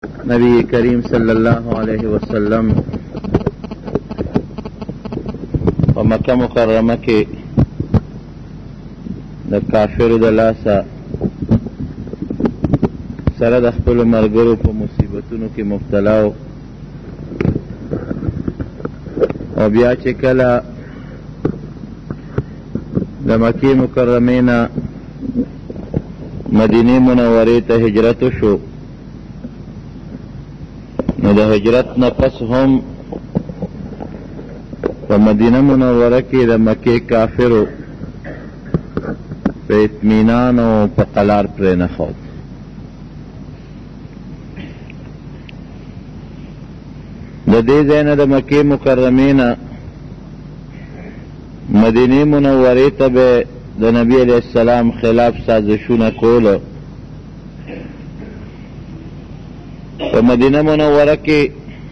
نبی کریم صلی اللہ علیہ وسلم و مکہ مکرمہ کے دا کافر دا لاسا سره د خپل مرګرو په مصیبتونو کې مبتلا او بیا چې کله د مکې مکرمې نه مدینې منورې ته هجرت شو، نو د هجرت نه پس هم په مدینه منوره کې د مکې کافرو په اطمینان او په قلار پرې نه ښود. د دې ځای نه د مکې مکرمې نه مدینې منورې ته به د نبی علیہ السلام خلاف سازشونه کوله. په مدینه منوره کې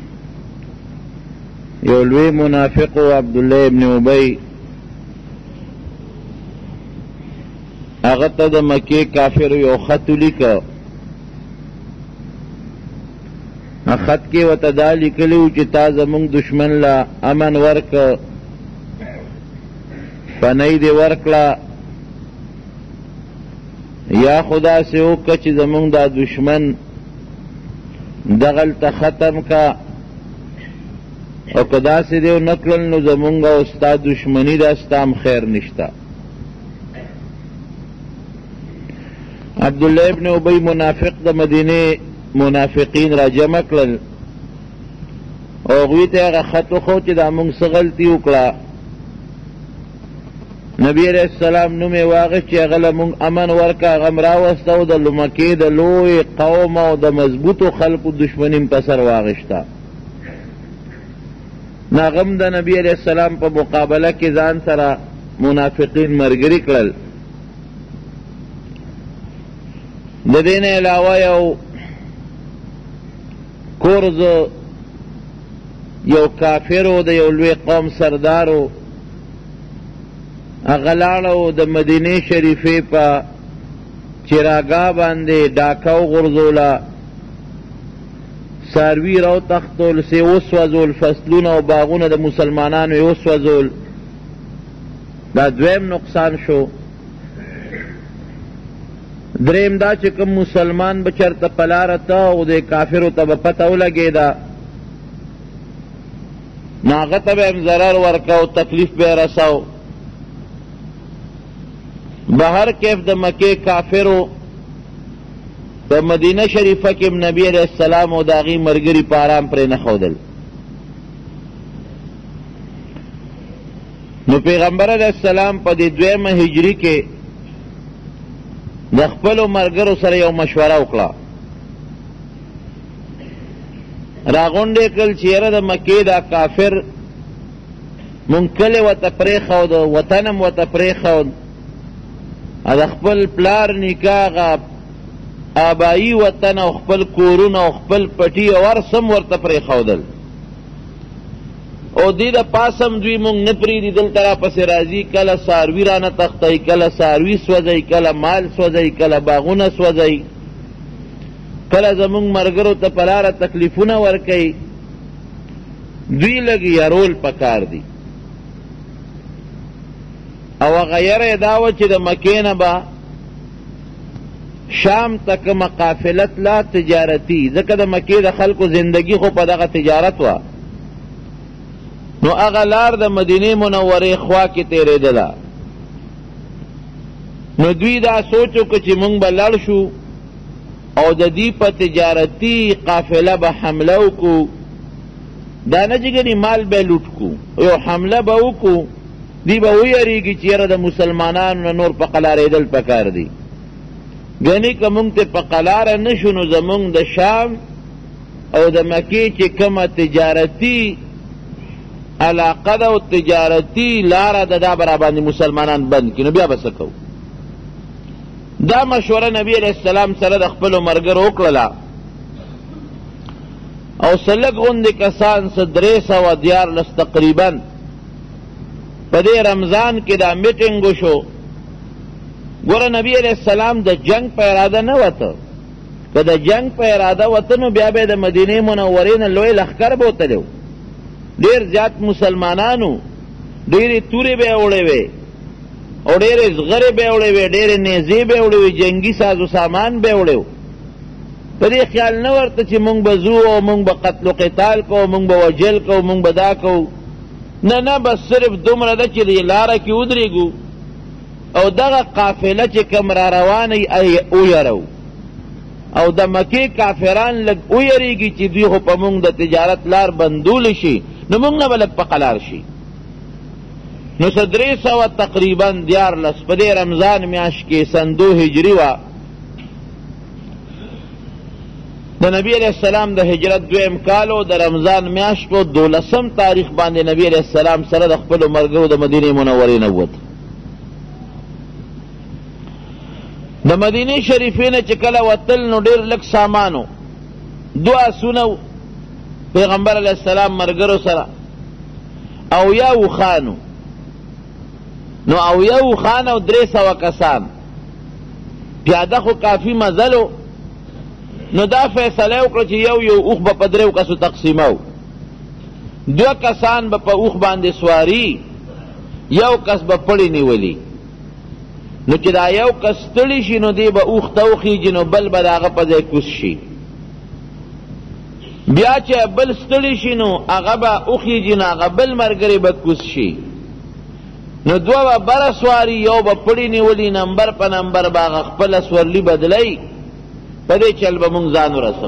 یو لوی منافق و عبدالله ابن ابی، هغه ته د مکې کافرو یو خط ولیکه. خط کې ورته دا لیکلي و چې تا زمونږ دشمن له امن ورکه، پنۍ دې ورکړه، یا خدا سے وکړه چې زمونږ دا دشمن دغلته ختم کا، او که داسې دی ونه کړل نو زمونږ او ستا دشمني ده، ستا هم خیر نشته. عبدالله ابن ابی منافق د مدینې منافقین را جمع کړل او هغوی ته هغه خط وښود چې دا موږ څه غلطي وکړه. نبی علیہ السلام نوم یې واخیست چې هغه له موږ امن ورکه، هغه م راوسته او د مکې د لوی قوم او د مضبوطو خلقو دشمني م په سر واخیسته. نو هغه م د نبی علیہ السلام په مقابله کې ځان سره منافقین ملګري کړل. د دې نه علاوه یو کورز یو کافرو د یو لوی قوم سردارو، هغه لاړه د مدینې شریفې په چراګاه باندې ډاکه وغورځوله، څاروي راوتښتول، سې وسوځول، فصلونه او باغونه د مسلمانانو یې وسوځول. دا دویم نقصان شو. دریم دا چې کوم مسلمان به چېرته په لاره ته او د کافرو ته به پته ولګېده، نو هغه ته به هم ضرر ورکه او تکلیف به یې رسو. بهر کیف د مکې کافرو د مدینه شریفه کې نبی علیہ السلام او د هغې ملګري په ارام پرې نه ښودل. نو پیغمبر علیہ السلام په دې دویمه هجري کې د خپلو ملګرو سره یو مشوره وکړه. راغونډې کړل چې یاره د مکې دا کافر مونږ کلی ورته پرېښود، وطن هم ورته پرېښود، د خپل پلار نیکه هغه آبایي وطن او خپل کورونه او خپل پټي او هر څه م ورته پرېښودل، او دې د پاسه م دوی مونږ نه پرېږدي، دلته راپسې راځي، کله څاروي رانه تښتوي، کله څاروي سوځوي، کله مال سوځوي، کله باغونه سوځوي، کله زمونږ ملګرو ته په لاره تکلیفونه ورکوي. دوی لږ یارول پکار دي. او هغه یره یې دا وه چې د مکې نه به شام ته کومه قافله تله تجارتي، ځکه د مکې د خلکو زندگی خو په دغه تجارت وه، نو هغه لار د مدینې منورې خوا کې تېرېدله. نو دوی دا سوچ وکړه چې موږ به لړ شو او د دې په تجارتي قافله به حمله وکړو، دا نه چې ګنې مال به لوټ کړو، یو حمله به وکړو، دی به ویریږي چې یاره د مسلمانانو نه نور په قلارېدل پکار دی. ګنې که موږ ته په قلاره نه شو نو زموږ د شام او د مکې چې کومه تجارتي علاقه ده او تجارتي لاره ده، دا به راباندې مسلمانان بند کړي، نو بیا به څه کوو. دا مشوره نبی علیہ السلام سره د خپلو ملګرو وکړله، او څه لږ غوندې کسان، څه 314 تقریبا په دې رمضان کې دا میټینګ وشو. ګوره نبی علیہ السلام د جنگ په اراده نه وته، که د جنگ په اراده وطنو بیا به د مدینې منورې نه لوی لښکر به وتلی و. ډېر زیات مسلمانانو، ډېرې تورې به یې وړې وې او ډېرې زغرې به یې وړې وې، ډېرې نیزې به یې وړې وې، جنګي سازو سامان به یې وړی و. په دې خیال نه ورته چې مونږ به ځو او مونږ به قتل و قتال کوو، مونږ به وجل کوو، مونږ به دا کوو. نه بس صرف دومره ده چې دې لاره کې ودرېږو او دغه قافله چې کوم را روانه ویرو او د مکې کافران لږ ویریږي چې دوی خو په مونږ د تجارت لار بندولی شي، نو مونږ نه به لږ په قلار شي. نو څه 300 تقریبا 14 په دې رمضان میاشت کې سن 2 هجري وه، د نبی علیہ السلام د هجرت 2م کال و د رمضان میاشت په 12 تاریخ باندې نبی علیہ السلام سره د خپلو ملګرو د مدینې منورې نه ووت. د مدینې شریفې نه چې کله وتل نو ډېر لږ سامانو، 2 آسونه پیغمبر علیہ السلام ملګرو سره، او یا وخانو، نو او یا وخان او 300 کسان. پیاده خو کافی مزلو، نو دا فیصله وکړه چې یو اوښ به په 3 کسو تقسیمو، 2 کسان به په اوښ باندې سواري، یو کس به پړی نیولی. نو چې دا یو کس ستړي شي نو دی به اوښ ته وخیږي، نو بل به د هغه په ځای کوز شي. بیا چې بل ستړي شي نو هغه به وخیږي، نو هغه بل ملګری به کوز شي. نو 2 به بره سواري، یو به پړی نیولی، نمبر په نمبر به هغه خپله سورلي بدلی. په دې چل به مونږ ځان ورسو.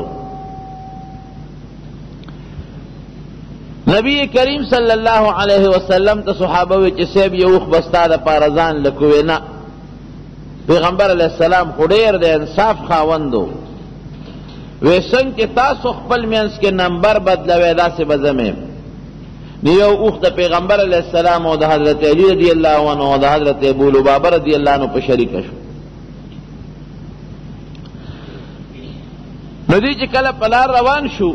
نبی کریم صلی الله علیه وسلم ته صحابه وی چې صاحب یو اوښ به ستا دپاره ځان لکوې نه. پیغمبر علیه السلام خو ډېر د انصاف خاوند و، وی څنګه چې تاسو خپل منځ کې نمبر بدلوئ داسې به زه یم. نو یو اوښ د پیغمبر علیه السلام او د حضرت علی رضی الله عنه او د حضرت ابو لبابه رضی الله عنه په شریکه شو. نو دی چې کله په لار روان شو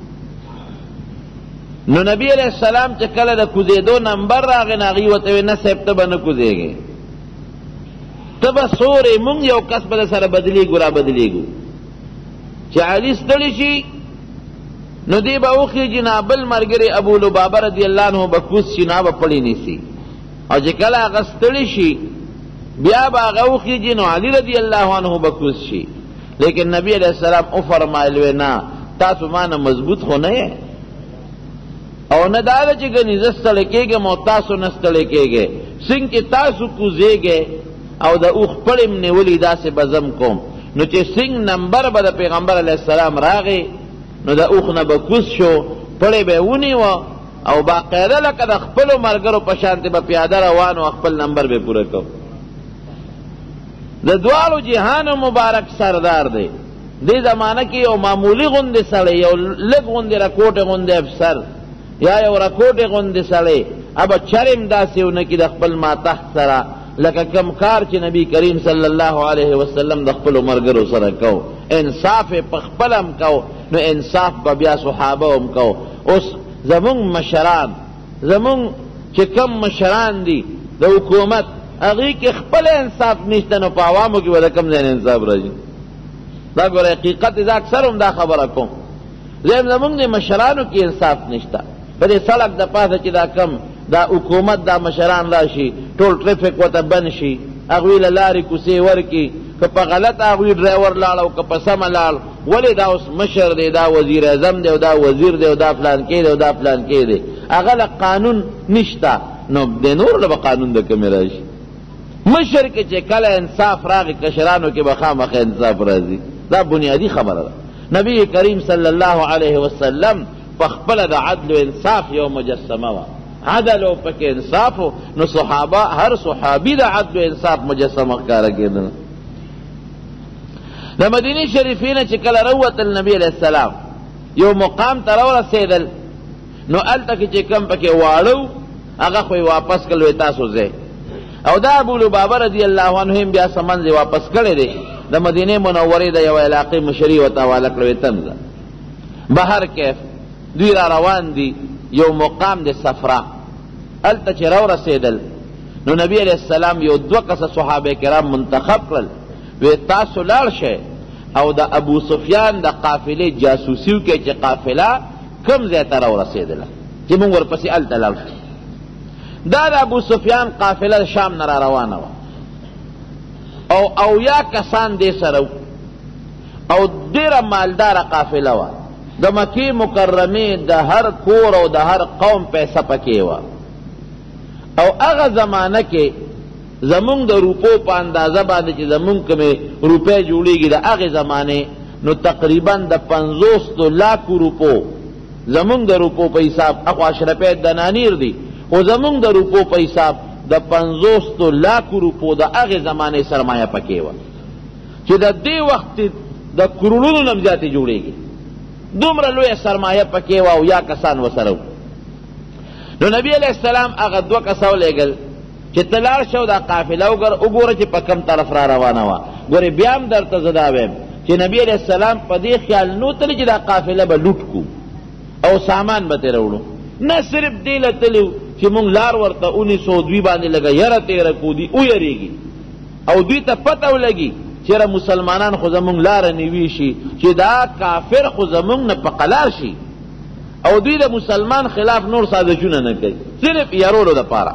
نو نبی علیہ السلام چې کله د کوزېدو نمبر راغی نو هغې ورته ویې نه صاحب ته به نه کوزېږې، ته به سورې، مونږ یو کس به در سره بدلېږو را بدلېږو. چې علي ستړي شي نو دی به وخېږي، نه بل ملګری ابو لبابه رضی الله عنه به کوز شي، نه به پړی نیسي. او چې کله هغه ستړي شي بیا به هغه وخېږي نو علي رضی الله عنه به کوز شي. لیکن نبی علیہ السلام او فرمایل نه تاسو مانه مضبوط خو نه یې، او نه دا ده چې ګنې زه ستړی کېږم او تاسو نه ستړی کېږئ. څنګه چې تاسو کوزېږئ او د اوښ پړی م نیولي داسې به زم کوم. نو چې څنګه نمبر به د پیغمبر علیه السلام راغی نو د اوښ نه به کوز شو، پړی به یې ونیوه او باقاعده لکه د خپلو ملګرو په شانتې به پیاده روان و، خپل نمبر به پوره کو. د دواړو جهانو مبارک سردار دی. دې زمانه کې یو معمولی غوندې سړی، یو لږ غوندې رکوټې غوندې افسر یا یو رکوټې غوندې سړی ابه چرم داسې ونه کړي د خپل ماتحت سره لکه کم کار چې نبی کریم صلی الله علیه وسلم د خپلو ملګرو سره کو. انصاف یې په خپل هم کو، نو انصاف به بیا صحابه هم کو. اوس زمونږ مشران، زمونږ چې کم مشران دي د حکومت، هغې کې خپل انصاف نشته، نو په عوامو کې به د کم ځای نه انصاف راځي. دا ګوره حقیقت زه اکثر هم دا خبره کوم، زمونږ د مشرانو کې انصاف نشته. په دې سړک د پاسه چې دا کم دا حکومت دا مشران راشي ټول ټریفک ورته بند شي، هغوی له لارې کوڅې ورکړي، که په غلط هغوی ډرایور لاړ او که په سمه لاړ. ولې دا اوس مشر دی، دا وزیر اعظم دی او دا وزیر دی او دا فلانکې دی او دا فلانکې دی، هغه له قانون نشته، نو د نور له به قانون د کمې راشي. مشر کې چې کله انصاف راغی کشرانو کې به خامخا انصاف راځي. دا بنیادی خبره ده. نبی کریم صلی الله علیه وسلم په خپله د عدل و انصاف یو مجسمه وه، عدل او پکې انصاف و، نو صحابه هر صحابي د عدل و انصاف مجسمه ښکاره کېدل. د مدینې شریفې نه چې کله راووتل نبی علیه السلام یو مقام ته راورسېدل، نو هلته کې چې کوم پکې واړه هغه خو یې واپس کړل، وی تاسو ځئ. او دا ابو لبابه رضی الله عنه هم بیا سمن یې واپس کړی دی، د مدینې منورې د یو علاقې مشري ورته حواله کړی، وی تم ځه. بهر کیف دوی را روان دي یو مقام د صفرا، هلته چې راورسېدل نو نبی علیہ السلام یو 2 کسه صحابه کرام منتخب کړل، وی تاسو لاړ شئ او د ابو سفیان د قافلې جاسوسیو کې چې قافله کم ځای ته راورسېدله چې موږ ورپسې هلته لاړ شو. دا د ابو سفیان قافله شام نه را روانه وه او اویا کسان دې سره او ډېره مالداره قافله وه. د مکې مکرمې د هر کور او د هر قوم پیسه پکې وه او هغه زمانه کې زمونږ د روپو په اندازه باندې چې زمونږ کومې روپۍ جوړېږي د هغې زمانې نو تقریبا د 50 لاکو روپو زمونږ د روپو په حساب اخو اشرفی دنانیر دي خو زمونږ د روپو په حساب د 50 لاکو روپو د هغې زمانې سرمایه پکې وه چې د دې وخت د کروڑونو نه زیاتې جوړېږي. دومره لویه سرمایه پکې وه او یا کسان ورسره وو. نو نبی علیہ السلام هغه 2 کسه ولېږل چې ته لاړ شو دا قافله وګوره چې په کم طرف را روانه وه. ګورې بیا هم درته زه دا وایم چې نبی علیہ السلام په دې خیال نو تلي چې دا قافله به لوټ کړو او سامان به ترې وړو، نه صرف دې له تلي چې مونږ لار ورته ونیسو دوی باندې لږه یره تېره کړو دوی ویرېږي او دوی ته پته ولګي چېرې مسلمانان خو زمونږ لاره نیوي شي چې دا کافر خو زمونږ نه په قلار شي او دوی د مسلمان خلاف نور سازشونه نه کوي صرف یارولو دپاره.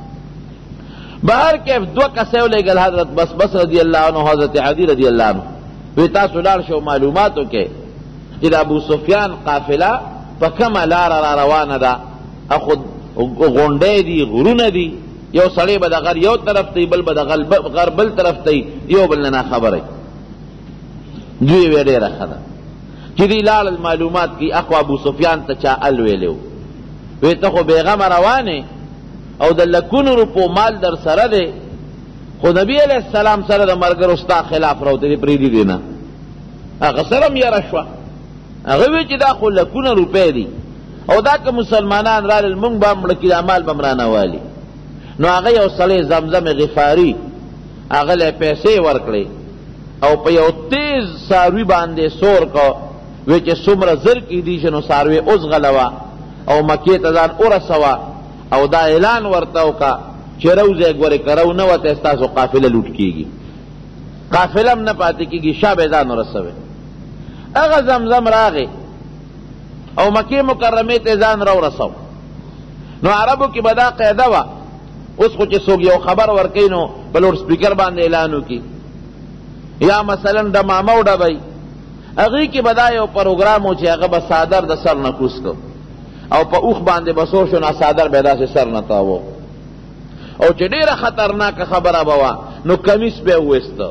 بهر کیف 2 کسه ولېږل حضرت بس رضی الله عنه حضرت عدی رضی الله عنه وی تاسو لاړ شو معلوماتو کې چې د ابو سفیان قافله په کومه لاره را روانه ده. اخو غونډۍ دي غرونه دي یو سړی به د غر یو طرف ته بل به د غر بل طرف ته یو بل نه خبره دوی وی ډېره ښه ده چې دوی لاړل معلومات کې اخو ابو سفیان ته چا ال ویلی وی ته خو بېغمه روانې او د لکونو روپو مال در سره دی خو نبی علیہ السلام سره د ملګرو ستا خلاف راوتلې پرېږدي دې نه. هغه سره هم یره شوه هغه وی چې دا خو لکونه روپۍ دي او دا که مسلمانان رالل مونږ به هم مړه کړي دا مال به هم رانه والي. نو هغه یو سړی زمزم غفاري هغه له پیسې ورکړې او په یو تیز څاروي باندې سور کو وی چې څومره زر کیدی شي نو څاروي اوس غلوه او مکې ته ځان ورسوه او دا اعلان ورته وکړه چې روزه ګورې که رو نه وته ستاسو قافله لوټ کېږي قافله هم نه پاتې کېږي شا به ځان ورسوي. هغه زمزم راغی او مکې مکرمې ته ځان راورسو. نو عربو کې به دا قاعده وه اوس خو چې څوک یو خبر ورکوي نو په لوډ سپیکر باندې اعلان وکړي یا مثلا د مامو ډبی هغې کې به دا یو پروګرام و چې هغه به څادر د سر نه کوز کو او په اوښ باندې به سور شو نو څادر به یې داسې سر نه تاوه او چې ډېره خطرناکه خبره به وه نو کمیس به یې وویسته.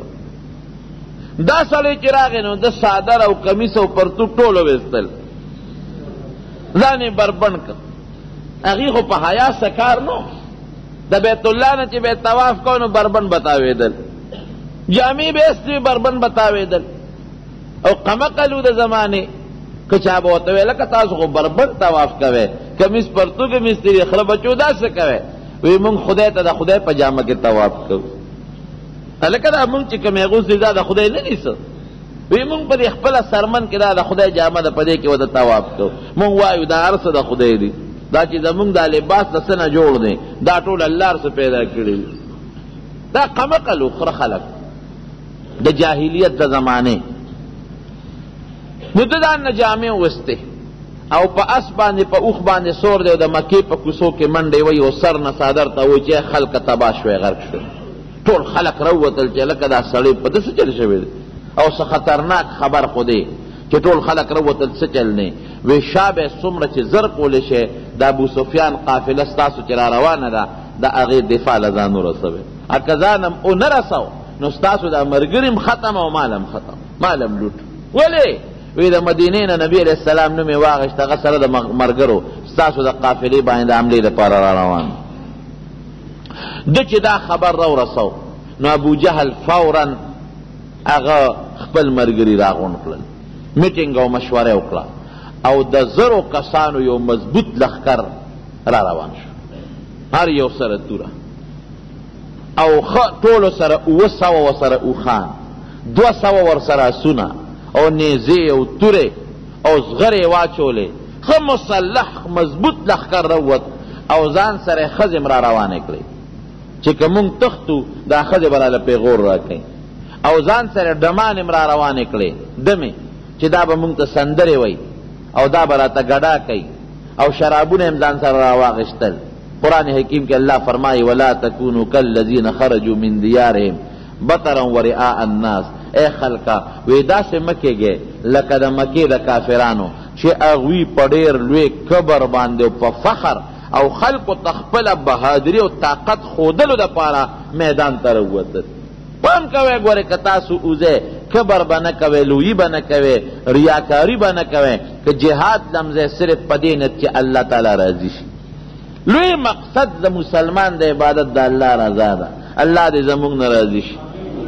دا سړی چې راغی نو د څادر او کمیس او پرتوب ټول وویستل ځان یې بربنډ کړ. هغې خو په حیا څه کار نو د بیت الله نه چې به یې طواف کو نو بربنډ به تاوېدل جامې به ایستې بربنډ به تاوېدل او قمقلو د زمانې که چا به ورته ویل لکه تاسو خو بربنډ طواف کوئ کمیس پرتو کمیس تېرې خره بچو داسې کوئ وی مونږ خدای ته د خدای په جامه کې طواف کوو. هلکه دا مونږ چې کوم اغوستې دا د خدای نه دي څه وی مونږ په دې خپله سرمن کې دا د خدای جامه ده په دې کې ورته طواف کوو. مونږ وایو دا هر څه د خدای دي دا چې زمونږ دا لباس د څه نه جوړ دی دا ټول الله هر څه پیدا کړي دا قمقلو خره خلک د جاهلیت د زمانې. نو د دا نه جامې وستې او په اس باندې په اوښ باندې سور دی او د مکې په کوڅو کې منډې وی او سر نه څادر ته وی چې خلکه تباه شوی غرق شوی ټول خلک راووتل چې لکه دا سړی په ده څه چل شوی دی او څه خطرناک خبر خو دی چې ټول خلک راووتل څه چل نه وی شا به څومره چې زر کولی شي د ابو سفیان قافله ستاسو چې را روانه ده د هغې دفاع له ځان ورسوئ که ځان هم ونه رسو نو ستاسو دا ملګري هم ختم او مال هم ختم مال هم لوټ. ولې وی د مدینې نه نبی علیہ السلام نوم یې واخیست هغه سره د ملګرو ستاسو د قافلې باندې د حملې دپاره را روان ده چې دا خبر راورسو نو ابو جهل فورا هغه خپل ملګري راغونډ کړل میټینګ او مشوره وکړه او د زرو کسانو یو مضبوط لښکر را روان شو هر یو سره توره او ټولو سره 700 ورسره اوښان 200 ورسره اسونه او نیزې او تورې او زغرې واچولې ښه مسلح مضبوط لښکر راووت او ځان سره ښځې را روانې کړې چې که مونږ تښتو دا ښځې به راله پیغور راکوي او ځان سره ډمان م را روانې کړې دمې چې دا به مونږ ته سندرې وی او دا به راته ګډا کوي او شرابونه م ځان سره راواغېستل. قرآن حکیم کې الله فرمایي ولا تکونوا کالذین خرجوا من دیارهم بطرا ورئاء الناس. اے خلقا وی داسې مه کېږئ لکه د مکې د کافرانو چې هغوی په ډېر لوی کبر باندې او په فخر او خلقو ته خپله بهادري او طاقت ښودلو دپاره میدان ته راووتل. پام کوئ ګورئ که تاسو اوځئ کبر به نه کوئ، لویي به نه کوئ، ریاکاري به نه کوئ، که جهاد لمځئ صرف په دې نیت چې الله تعالی راضي شي. لوی مقصد د مسلمان د عبادت د الله رضا ده. الله دې زموږ نه راضي شي.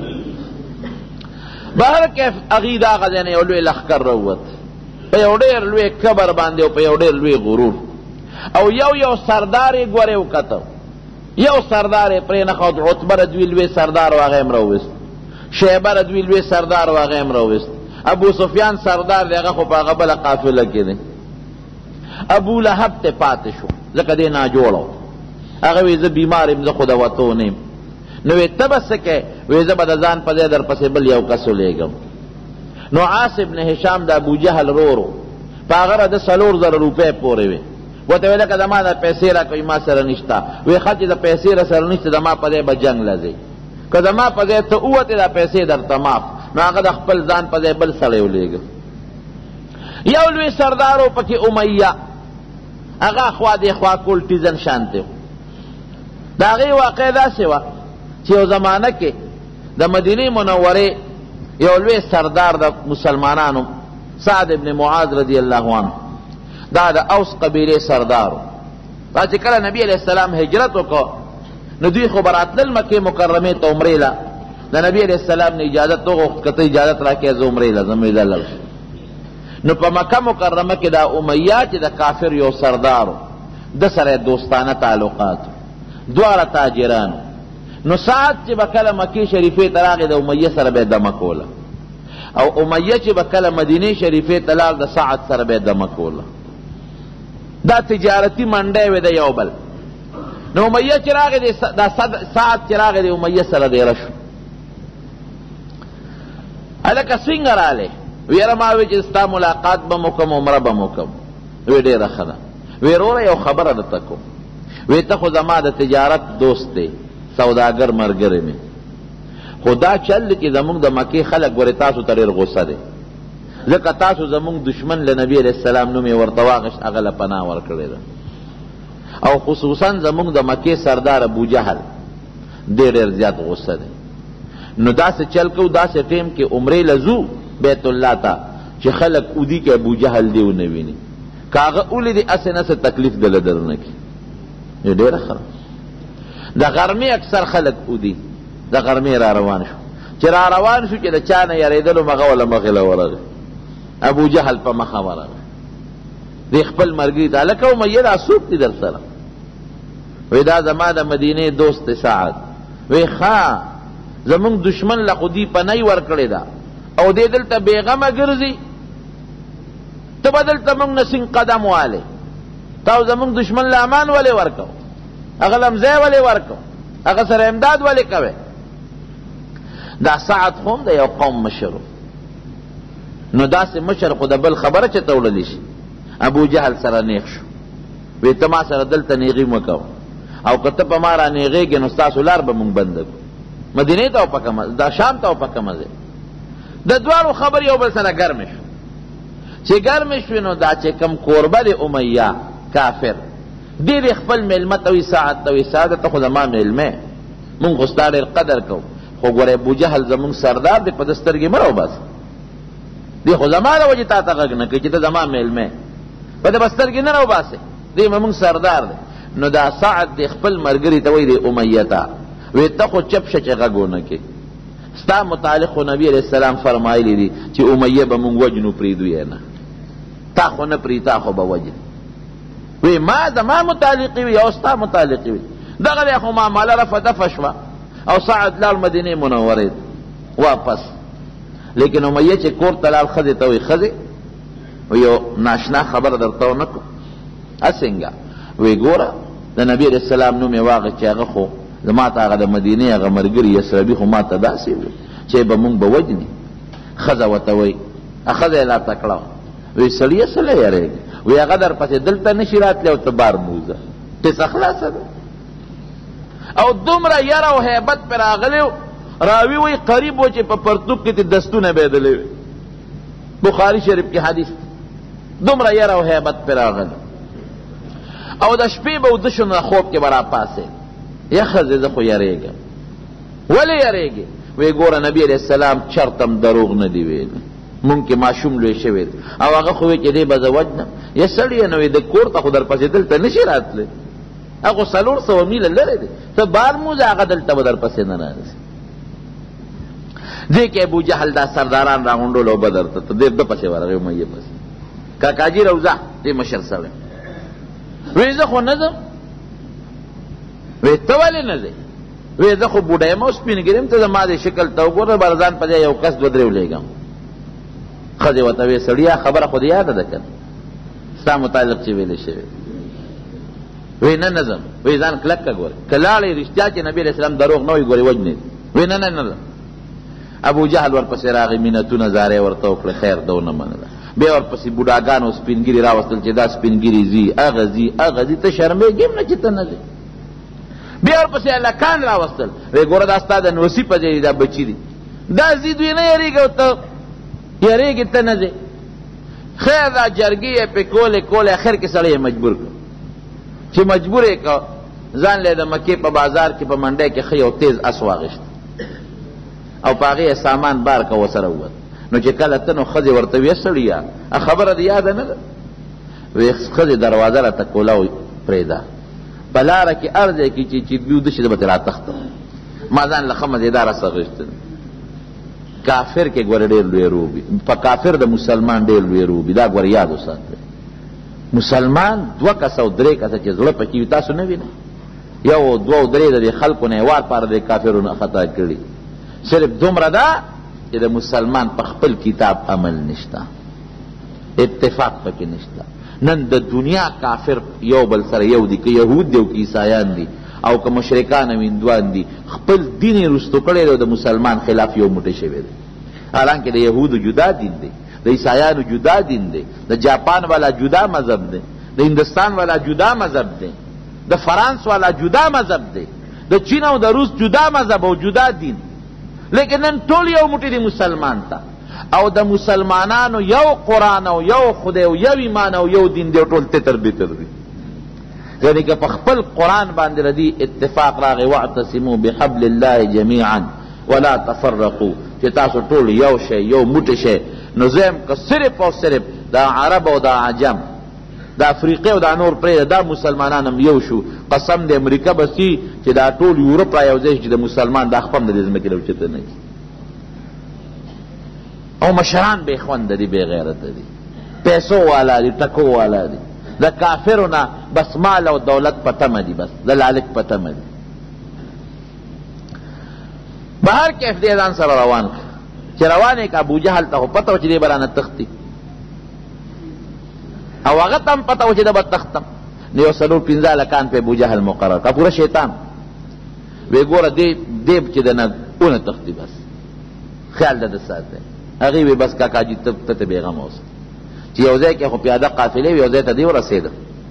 بهر کیف هغوی د هغه ځای نه یو لوی لښکر راووت په یو ډېر لوی کبر باندې او په یو ډېر لوی غرور، او یو سردار یې ګورې وکتو، یو سردار یې پرې نښود. عتبه ردوي لوی سردار و هغه یې م راوویست، شیبه ردوي لوی سردار و هغه یې م راوویست، ابو سفیان سردار دی هغه خو په هغه بله قافله کې دی. ابو لهب ته پاتې شو ځکه دی ناجوړه و. هغه وی زه بیمار یم، زه خو د وتو نه یم. نو وی ته به څه کوې؟ وی زه به د ځان په ځای در پسې بل یو کس ولیږم. نو عاص ابن هشام د ابو جهل رورو په هغه را د 4,000 روپۍ پورې وې. ورته ویل که زما د پیسې راکوي ما سره نشته. وی ښه چې د پیسې را سره نشته زما په ځای به جنګ له ځې، که زما په ځای ته ووتې دا پیسې درته معاف. نو هغه د خپل ځان په ځای بل سړی ولیږه. یو لوی سردار و پکې امیه، هغه خوا دې خوا کول ټیزن شانتې و. د هغې واقع داسې وه چې یو زمانه کې د مدینې منورې یو لوی سردار د مسلمانانو سعد ابن معاذ رضی الله عنه، دا د اوس قبیلې سردار و. دا چې کله نبی علیه السلام هجرت وکړ نو دوی خو به راتلل مکې مکرمې ته عمرې له. د نبی علیه السلام نه اجازت وغوښت که ته اجازت راکړې زه عمرې له ځم. ویې لاړ شو. نو په مکه مکرمه کې دا امیه چې د کافر یو سردار و، ده سره دوستانه تعلقات، دواړه تاجرانو. نو سعد چې به کله مکې شریفې ته راغی د امیه سره به یې دمه کوله، او امیه چې به کله مدینې شریفې ته لاړ د سعد سره به یې دمه کوله. دا تجارتي منډی وې د یو بل. نو امیه چې راغی دا سعد چې راغی د امیه سره دیره شو. هلکه څنګه رالی؟ ویره ما وی چې ستا ملاقات به م وکړم عمره به م وکړم. وی ډېره ښه ده. وی وروره یو خبره درته کوم. وی ته خو زما د تجارت دوست دی، سوداګر ملګری مې، خو دا چل دی چې زمونږ د مکې خلک ورې تاسو ته ډېر غصه دی، ځکه تاسو زمونږ دشمن له نبي علیه السلام نوم یې ورته واغېست، هغه له پناه ورکړې ده. او خصوصا زمونږ د مکې سردار ابو جهل دی ډېر زیات غصه دی. نو داسې چل کوو داسې ټیم کې عمرې له ځو بیت الله ته چې خلک اودي کې ابو جهل دی ونه ویني، که هغه ولیدي هسې نه څه تکلیف دله درنه کړي. ډېره ښه د غرمې اکثر خلک اودي، د غرمې را روان شو. چې را روان شو چې د چا نه یارېدلو مغه وله مخې له ورغی، ابو جهل په مخه ورغی. دی خپل ملګري ته هلکه امیه دا څوک دي در سره؟ وی دا زما د مدینې دوست دی سعد. وی ښه زمونږ دشمن له خو دي پنۍ ورکړې ده او دی دلته بېغمه ګرځي، ته به دلته مونږ نه سینګ قدم والې، تا زمونږ دشمن له امان ولې ورکو، هغه لمځی ولې ورکو، هغه سره امداد ولې کوې؟ دا سعد خو هم د یو قوم مشر و. نو داسې مشر خو د بل خبره چې ته وړلی شي. ابو جهل سره نیغ شو. وی ته ما سره دلته نیغي مه کوه، او که ته په ما را نیغېږې نو ستاسو لار به مونږ بنده کړو، مدینې ته او په کومه دا شام ته او په کومه ځای. د دواړو خبر یو بل سره ګرمې شو. چې ګرمې شوې نو دا چې کم کوربه د امیه کافر دی د خپل میلمه ته وي سعد ته وي سعده ته خو زما میلمه مونږ خو ستا ډېر قدر کوو، خو ګورې ابو جهل زمونږ سردار دی، په ده سترګې مه راوباسه، دی خو زما د وجې تا ته غږ نه کوي چې ته زما میلمه، په ده به سترګې نه راوباسې، دی به مونږ سردار دی. نو دا سعد دی خپل ملګري ته وایي دی امیه ته وی ته خو چپ شه چې غږ ونه کړې، ستا متعلق خو نبي علیه السلام فرمایلی دي چې امیه به مونږ وجنو پرېږدو یې نه، تا خو نه پرې تا خو به وجنو. وی ما زما متعلقي وي او ستا متعلقي وي، دغه دی خو معامله رفع دفع شوه او سعد لاړ مدینې منورې واپس. لیکن امیه چې کور ته لاړ ښځې ته وایي ښځې یو ناشنا خبره درته ونه کړو اسنګه، وی ګوره د نبي علیه السلام نوم یې واغې چې هغه خو زما ته هغه د مدینې هغه ملګري یسربي خو ما ته داسې وي چې به مونږ به وجني. ښځه ورته وایي ښځه یې لا تکړه وی سړیه څه له یارېږي وی هغه در پسې دلته نشي راتلی او ته بار موزه قصه خلاصه ده. او دومره یره او هیبت پې راغلی راوي وی قریب و چې په پرتوب کې دستونه بېدلی وي. بخاري شریف کې حدیث دومره یره او هیبت پې راغلی. او د شپې به اوده شو نو خوب کې به راپاسې یا ښځې زه خو یریږم. ولې یریږې وی ګوره نبي علیه السلام چرتم دروغ نه دی ویلی مونږ کې ماشوم لوی شوی دی او هغه خو وی چې دی به زه وجنم. یا سړیه نو د کور ته خو در پسې دلته نشي راتلی هغه 400 میله لرې دی ته بار موزه هغه دلته به در پسې نه رارسي. دې کې ابوجهل دا سرداران راغونډول او بدر ته دې د پسې ورغی امیه پسې کاکاجي روزه دې مشر سره وی زه خو نه ځم. وی ته ولې نه ځې وی زه خو بوډا یم او سپین ګریم ته زما دې شکل ته وګوره برځان په ځای یو کس 2-3 ولېږم. ښځې ورته وی سړیه خبره خو دې یاده ده که ستا متعلق چې ویلې شوې وی نه نه ځم. وی ځان کلک که ګورې که لاړې رښتیا چې نبي علیه السلام دروغ نه وي ګورې وجنې وی نه نه نه ځم. ابوجهل ورپسې راغی مینتونه زارې ورته وکړه خیر ده ونه منله. بیا ورپسې بوډاګانو سپینګیري راوستل چې دا سپینګیري ځي هغه ځي ته شرمېږې هم نه چې ته نه ځې. بیا ورپسې هلکان راوستل وی ګوره دا ستا د نوسي په ځای دا بچي دي دا ځي دوی نه یېرېږي او ته یېرېږې ته نه ځې. خیر دا جرګې یې پې کولې اخر کې سړی یې مجبور کړ چې مجبور یې کړ ځان له د مکې په بازار کې په منډی کې ښه یو تیز اس واغېشت او په هغې یې سامان بار که ورسره ووت. نو چې کله ته نو ښځې ورته ویې سړیه خبره دې یاده نه ده وی ښځې دروازه راته کولاو پرېږده په لاره کې هر ځای کې چې بیوده شي زه به ترې راتښتم. ما ځان له ښه مزېداره څه غېښتل کافر کې ګوره ډېر لوی روبي په کافر د مسلمان ډېر لوی روبي دا ګوره یاد وساتئ. مسلمان 2 کسه او 3 کسه چې زړه پکې وي تاسو نه وینئ 1 2 3 د دې خلکو نه یې وار پاره د کافرو نه خطا کړي. صرف دومره ده چې د مسلمان په خپل کتاب عمل نشته اتفاق پکې نشته. نن د دنیا کافر یو بل سره یو دي که یهود دی او که عیسایان دي او که مشرکان او هندوان دي خپل دین یې رستو کړی دی او د مسلمان خلاف یو موټی شوی دی. حالانکه د یهودو جدا دین دی د عیسایانو جدا دین دی د جاپان والا جدا مذهب دی د هندوستان والا جدا مذهب دی د فرانس والا جدا مذهب دی د چین او د روس جدا مذهب او جدا دین. لیکن نن ټول یو موټی دی مسلمان ته او د مسلمانانو یو قرآن او یو خدای او یو ایمان او یو دین دی او ټول تتر بیتر دی. یعنی که په خپل قرآن باندې ردی اتفاق راغی واعتصموا بحبل الله جميعا ولا تفرقوا چې تاسو ټول یو شی یو موټی شی. نو زم که صرف او صرف دا عرب او دا عجم دا افریقه او دا نور پرې دا مسلمانان هم یو شو قسم د امریکا بسی چې دا ټول یورپ را یو ځای چې د مسلمان د خپل د ځمکې لوچته نه او مشران بے خوند دی بے غیرت دی پیسو والا دی ٹکو والا دی دا کافرنا بس مال او دولت پتم دی بس دا لالک پتم دی. بہر کیف دی ځان سره روان چې روان یک ابو جهل ته پته و چې دی برانه تختی او هغه تم پته و چې د به تختم نو یو 4-5 لکان په ابو جهل مقرر کا پورا شیطان وی ګوره دی چې د نه اونه تختی بس خیال ده د ساته هغې وی بس کاکاجي ته بېغمه اوسه چې یو ځای کې خو پیاده قافلې وي یو ځای ته دی ورسېده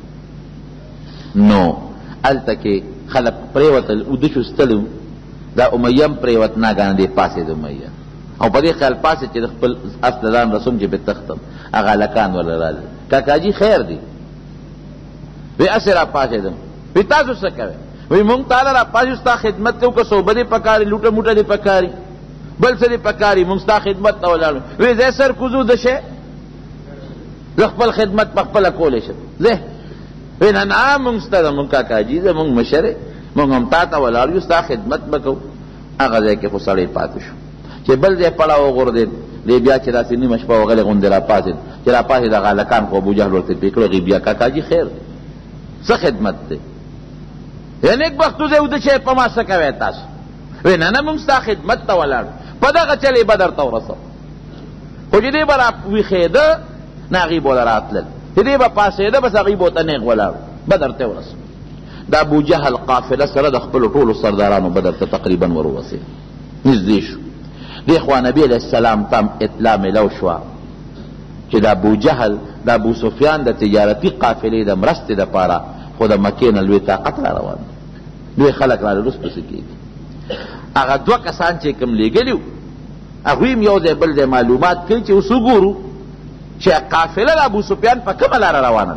نو هلته کې خلک پرېوتل اوده شو ستلو دا امیه هم پرېوت ناګانه دی پاسېد امیه او په دې خیال پاسې چې د خپل اس د ځان رسوم چې پې تختم هغه هلکان ورله راځي کاکاجي خیر دی وی اسې را پاسېدم وی تاسو څه کوئ وی مونږ تاله را پاسې ستا خدمت کوو که صوبه دې پکاري لوټه موټه دې پکاري بل څه دې پکاري مونږ ستا خدمت ته ولاړو وی زه سر کوزو د شی زه خپل خدمت په خپله کولی شم زه وی نه نه مونږ ستا زمونږ کاکاجي زمونږ مشر مونږ هم تا ته ولاړ یو ستا خدمت به کوو هغه ځای کې خو سړی پاتې شو چې بل ځای پړه وغورځېد دی بیا چې داسې نیمه شپه وغلې غوندې را پاڅېد چې را پاڅېد هغه هلکان خو ابوجهل ورته پرې کړو هغې بیا کاکاجي خیر دی څه خدمت دی یعنې یک وخت وځئ اوده چې په ما څه کوئ تاسو وی نه نه مونږ ستا خدمت ته ولاړو په دغه چل یې به درته ورسو خو چې دی به را ویښېده نه هغې به له راتلل چې دی به پاسېده بس هغې به ورته نیغ ولاړو به درته ورسو د ابوجهل قافله سره د خپلو ټولو سردارانو به درته تقریبا ور ووسېد نږدې شو دی خوا نبی علیہ السلام تم اطلاع ملو شوا چې د ابو جهل د ابو سفیان د تجارتي قافلې د مرستې دپاره خو د مکې نه لوی طاقت را روان دی. لوی خلک را رس پسې کېږي. هغه دوه کسان چې کوم لیږلي وو هغوی هم یو ځای بل ځای معلومات کوي چې اوس وګورو چې قافله د ابو سفیان په کومه لاره روانه ده.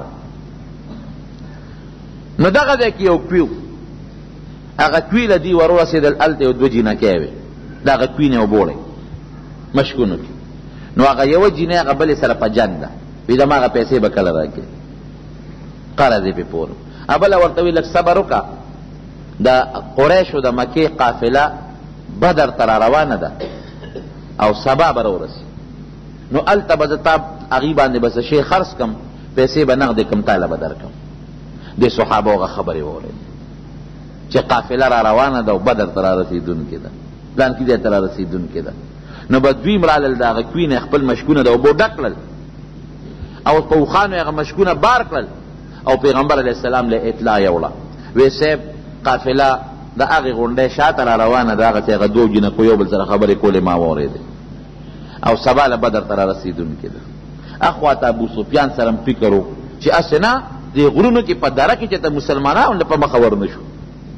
نو دغه ځای کې یو کوي هغه کوي له دې ور ورسېدل هلته یو دوه جینکۍ وې د هغه کوي نه وبوړی مشکونو کې. نو هغه یوه جینۍ هغه بلې سره په جنګ ده وي زما هغه پیسې به کله راکړې قرض یې پې پور بله ورته وي لږ صبر وکړه د قریشو د مکې قافله بدر ته را روانه ده او سبا به راورسي نو هلته به زه تا هغې باندې به څه شی خرڅ کړم پیسې به نغدې کړم تاله به درکړم. دې صحابه هغه خبرې واورېدې چې قافله را روانه ده او بدر ته را رسېدونکې ده پلانکي ځای ته را رسېدونکې ده. نو به دوی م رالل د هغه کوي نه خپل مشکونه د اوبو ډک کړل او په اوښانو هغه مشکونه بار کړل او پیغمبر علیه السلام له اطلاع یوړه وی صاحب قافله د هغې غونډۍ شاته را روانه ده هغسې هغه دوه جینکو یو بل سره خبرې کولې ما واورېدې او سبا له بدر ته را رسېدونکې ده. اخواته ابو سفیان سره م فکر و چې هسې نه دې غرونو کې په دره کې چې ته مسلمانانو په مخه ورنه شو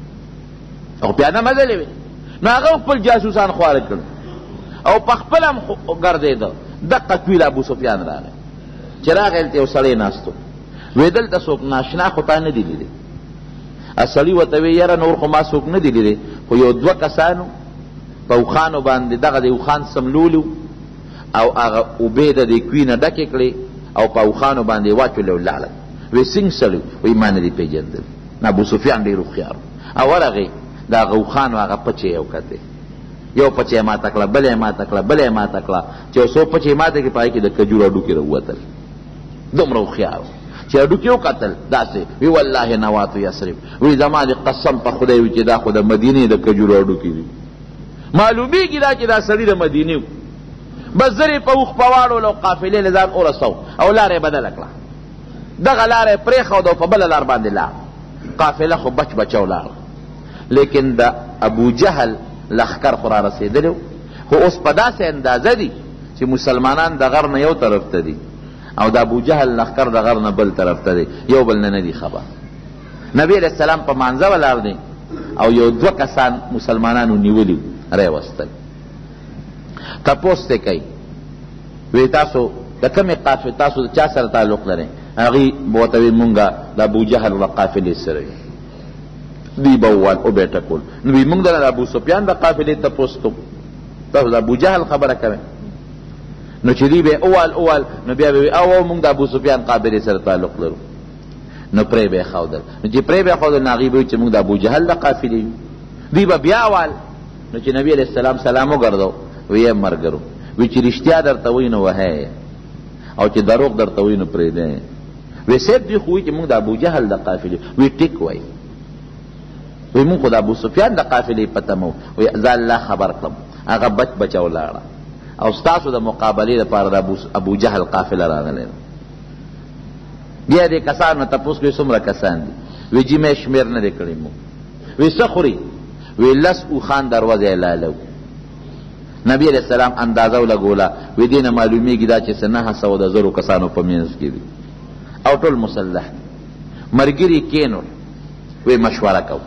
او پیاده مزلې وې نو هغه خپل جاسوسان خواره کړل او په خپل هم ګرځېده. دقه کوي له ابو سفیان راغی چې راغی هلته یو سړی ناست و وی دلته څوک ناشنا خو تا نه دي لیدې. سړي ورته وی یاره نور خو ما څوک نه دي لیدې خو یو دوه کسانو په اوښانو باندې دغه د اوښان سملولي او هغه اوبې د دې کوي نه ډکې کړې او په اوښانو باندې واچولې ولاړل. وی څنګه سړی وی ما نه دي پېژندل. ابو سفیان ډېر هوښیار او ورغې د هغه اوښانو هغه پچې یو کتې یو پچې یې ماته کړه بله یې ماته کړه بله یې ماته کړه چې یو څو پچې یې ماته کړې په هغې کې د کجورو هډوکي راووتل. دومره هوښیار چې هډوکي وکتل داسې وی والله نواتو یسرب وی زما د قسم په خدای وي چې دا خو د مدینې د کجورو هډوکي دي. معلومیږي دا چې دا سړي د مدینې و بس زر یې په اوښ په واړولو او قافلې له ځان ورسو او لاره یې بدله کړه دغه لاره یې پرېښوده او په بله لار باندې لاړ. قافله خو بچ بچه ولاړه لیکن د ابو جهل لښکر خو را رسېدلی خو اوس په داسې اندازه دي چې مسلمانان د غر نه یو طرف ته دي او د ابو جهل لښکر د غر نه بل طرف ته دی یو بل نه دي خبر. نبی علیہ السلام په مانځه ولاړ دی او یو دوه کسان مسلمانانو نیولي راوستل. تپوس ته کوي وی تاسو د کومې قافلې تاسو د چا سره تعلق لرئ؟ هغې به ورته وي مونږ د ابو جهل د قافلې سره یو. دوی به وویل او به یې ټکول نو وی مونږ د ابو سفیان د قافلې تپوس کوو تاسو د ابو جهل خبره کوئ. نو چې دوی به یې اول نو بیا به وي او مونږ د ابو سفیان قافلې سره تعلق لرو نو پرې به یې ښودل. نو چې پرې به یې ښودل نو هغې به وي چې مونږ د ابو جهل د قافلې یو. دوی به بیا اول نو چې نبي علیه السلام سلام وګرځو وی یې ملګرو وی چې رښتیا درته وایي نو وهی او چې دروغ درته وایي نو پرېږدی. وی صاحب دوی خو وایي چې مونږ د ابو جهل د قافلې وی ټیک وایي وی مونږ خو د ابو سفیان د قافلې پته مو وی زه الله خبر کړم هغه بچ بچه ولاړه او ستاسو د مقابلې لپاره د ابو جهل قافله راغلی ده. بیا دې کسانو تپوس کوي څومره کسان دي؟ وی جي مې شمېر نه دی کړی مو. وی څه خوري؟ وی لس اوښان دروازه یې لالو. نبی علیہ السلام اندازه ولګوله وی دې نه معلومیږي دا چې څه 900 کسانو په منځ کې دي او ټول مسلح دي. ملګري کینول وی مشوره کو.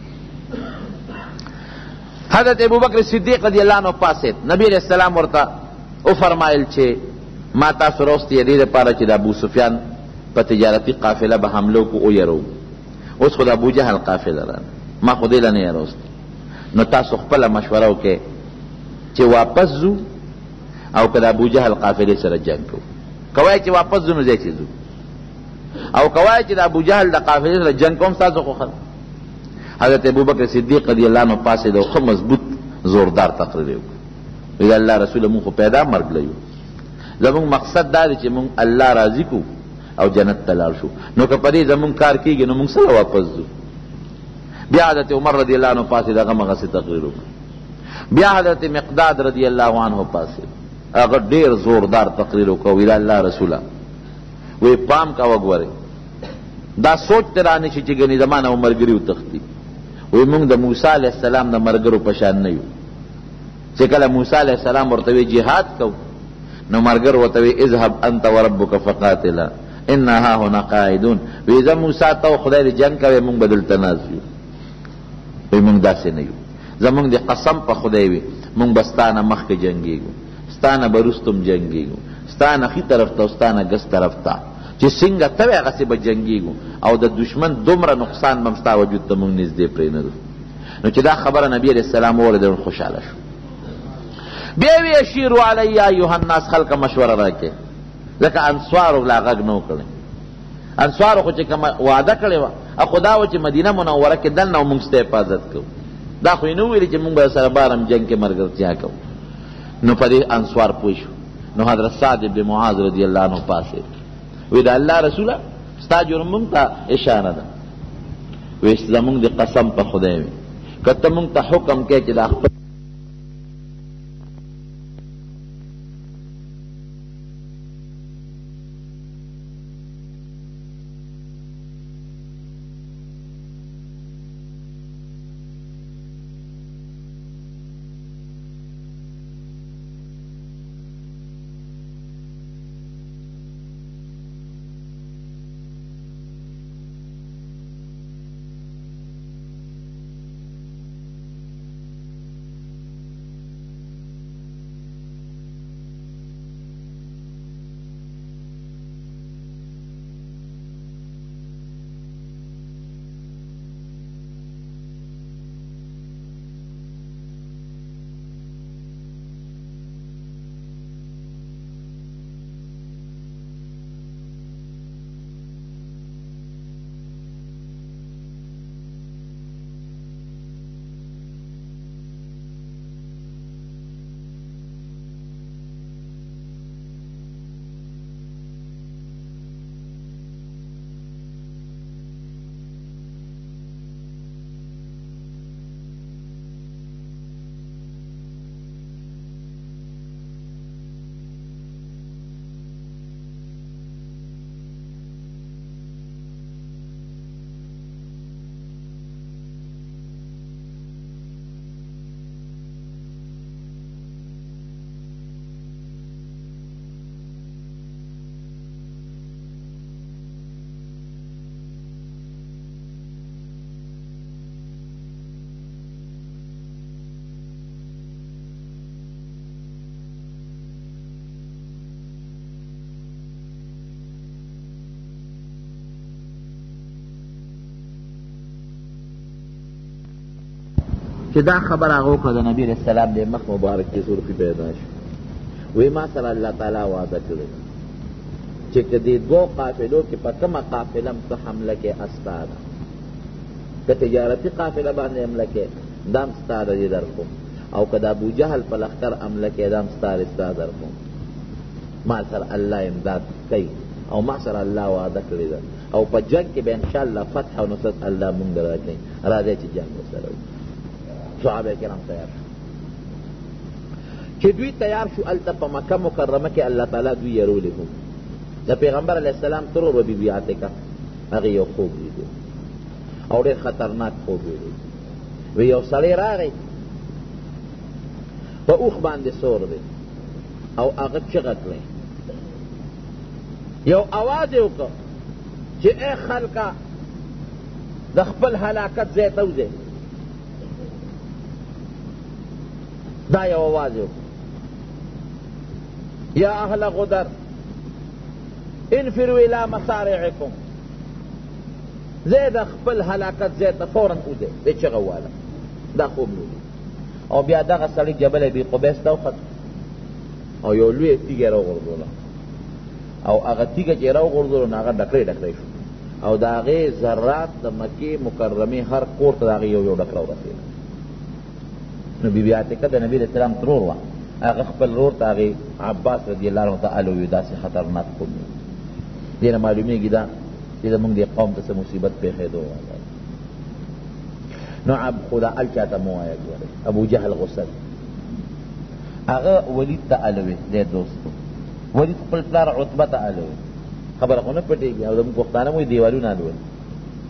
حضرت ابوبکر صدیق رضی اللہ عنہ پاسید نبی علیہ السلام ورته او فرمایل چې ما تاسو راوستي دې دپاره چې د ابو سفیان په تجارتي قافله به حملو کو او یرو اوس خو د ابو جهل قافله را ما خو دې له نه راوستي نو تاسو خپله مشوره وکړئ چې واپس ځو او که د ابو جهل قافلې سره جنګ کوو. کوای چې واپس ځو نو ځای چې ځو او کوای چې د ابو جهل د قافلې سره جنګ کوم ستاسو خو ښه. حضرت ابوبکر صدیق رضی اللہ عنہ پاسې د ښه مضبوط زوردار تقریر وکړو وی الله رسوله مونږ خو پیدا مرګ لیو زمونږ مقصد دا دی چې مونږ الله راضي کو او جنت ته لاړ شو نو که په دې زمونږ کار کېږي نو مونږ سره واپس ځو. بیا حضرت عمر رضی اللہ عنہ پاسې دغه مغسې تقریر وکړو. بیا حضرت مقداد رضی اللہ عنہ پاسې هغه ډېر زوردار تقریر وکړو وی الله رسوله وی پام کا وګورئ دا سوچ ته رانشي چې ګنې زما نه ملګري وتښتي وی مونږ د موسی علیه السلام د ملګرو په شان نه یو چې کله موسی علیہ السلام ورته وی جهاد کو نو مرګر ورته وی اذهب انت وربك فقاتلا انها هنا قاعدون. وی زه موسی ته خدای دې جنگ کوي مونږ بدل تنازل وی مونږ داسې نه یو زمونږ د قسم په خدای وی مونږ بستانه مخکې جنگیږو ستانه برستم جنگیږو ستانه خي طرف ته ستانه ګس طرف ته چې څنګه ته هغه څه به جنگیږو او د دشمن دومره نقصان بمستا وجود ته مونږ نږدې پرې نه. نو چې دا خبره نبی علیہ السلام اوریدل خوشاله شو. بیا وی اشیروا علی ایها الناس خلق مشوره راکې ځکه انصارو لا غږ نو کړي. انصارو خو چې کوم وعده کړی و خدا و چې مدینه منوره کې دنه موږ ست حفاظت کوو دا خو نو ویل چې موږ به سره بارم جنگ کې مرګرتیا کوو. نو په دې انصار پوه شو. نو حضرت سعد بن معاذ رضی الله عنه پاسه وی دا الله رسوله ستا جرم مونږ ته اشاره ده وی زمونږ د قسم په خدای وي کته مونږ ته حکم کې چې دا خپل چې دا خبر هغه وکړه د نبی علیہ السلام د مخ مبارک کې سرخی پیدا شو. وی ما سره الله تعالی وعده کړی چې که دې دوه قافلو کې په کومه قافله ته حمله کې استا ده که تجارتي قافله باندې حمله کې دام ستا ده دې درکو او که د ابو جهل په لښکر حمله کې دام ستا درکو. ما سره الله امداد کوي او ما سره الله وعده کړی ده او په جنگ کې به انشاءالله فتح او نصرت الله مونږ راکړي. راځئ چې جنگ وسره صحابه کرام تیار شو. چې دوی تیار شو الته په مکه مکرمه کې الله تعالی دوی یرولې هم د پیغمبر علیه السلام ترور و بیبي عتیقه هغې یو خوب لیدو او ډېر خطرناک خوب ویلی. وی یو سړی راغی په اوښ باندې سور دی او هغه چغه کړی یو اواز یې وکړ چې ای خلکه د خپل هلاکت ځای ته وځئ. دا یو آواز یو یا اهل غدر انفروا الى مصارعکم زید خپل هلاکت زید فوراً اوزه دی چغه واله. دا خوب نو او بیا دغه سړی جبل ابي قبیس ته وخت او یو لوی تیږه راوغورځوله او هغه تیږه چې راوغورځوله نو هغه ډکړی شو او د هغې ذرات د مکې مکرمې هر کور ته د هغې یو ډک راورسېده. نو بیبي عتیقه د نبي علیه السلام ترور وه هغه خپل رور ته هغې عباس رضی الله عنه تعالی وي داسې خطرناک خوب دې نه معلومېږي دا چې زمونږ دې قوم ته څه مصیبت پېښېدو. نو خو دا ال چاته مه وایه ګورئ ابو جهل غصه هغه ولید ته الوي دی دوستو ولید خپل پلار عتبه ته الوي خبره خو نه پټېږي او زموږ پښتانه مو دیوالونه الول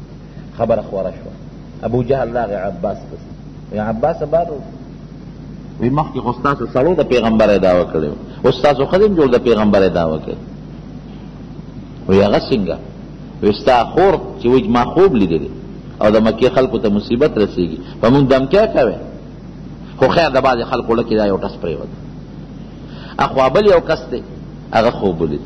خبره خوره شوه. ابو جهل راغی عباس پسې یا عباس بارو وی مخکې خو ستاسو سړو د پیغمبر دعوه کړی اوس ستاسو ښځې هم جوړ د پیغمبر دعوه کوي. وی هغه څنګه؟ وی ستا خور چې وایي ما خوب لیدلی او د مکې خلکو ته مصیبت رسېږي په مونږ دمکیا کوي. خو خیر د بعضې خلکو لکې دا یو ټس پرېوت. اخوا بل یو کس دی هغه خوب ولید.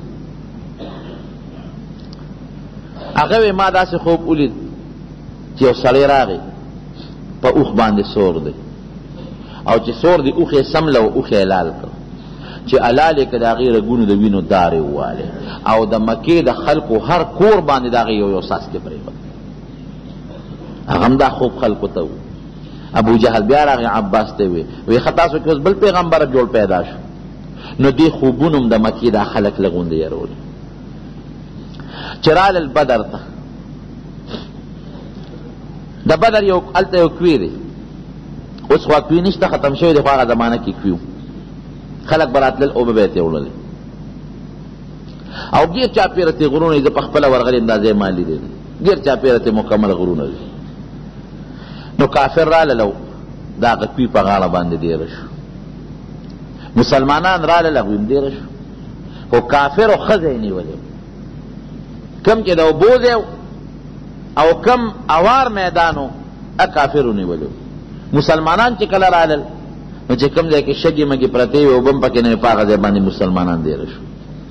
هغه وی ما داسې خوب ولید چې یو سړی راغی په اوښ باندې سور دی او چې سور دی اوښ یې سمله و اوښ یې لال کړ چې الال یې که د هغې رګونو د وینو دارې ووالې او د مکې د خلکو هر کور باندې د هغې یو یو څاڅکې پرېوت. هغه هم دا خوب خلکو ته و. ابو جهل بیا راغی عباس ته وی ښه تاسو کې اوس بل پیغمبر جوړ پیدا شو. نو دې خوبونو هم د مکې دا خلک لږ یرولي. چې رالل بدر ته د بدر یو هلته یو کوی دی. اوس خوا کوی نشته ختم شوی دی خو هغه زمانه کې کوي خلک به راتلل او به بیت یې وړلې او ډېر چاپېره تې غرونه زه په خپله ورغلې اندازې ما لیدې ډېر چاپېره تې مکمل غرونه دي. نو کافر رالل د هغه کوي په غاړه باندې ډېره شو. مسلمانان رالل هغوی هم ډېره شو خو کافرو ښځه یې نیولې کم چې د اوبو دی او کم اوار میدانو کافرو نیولې. مسلمانان چې کله رالل نو چې کم ځای کې شګې مګې پرتې وې اوبه هم پکې نه وې په هغه ځای باندې مسلمانان ډېره شو.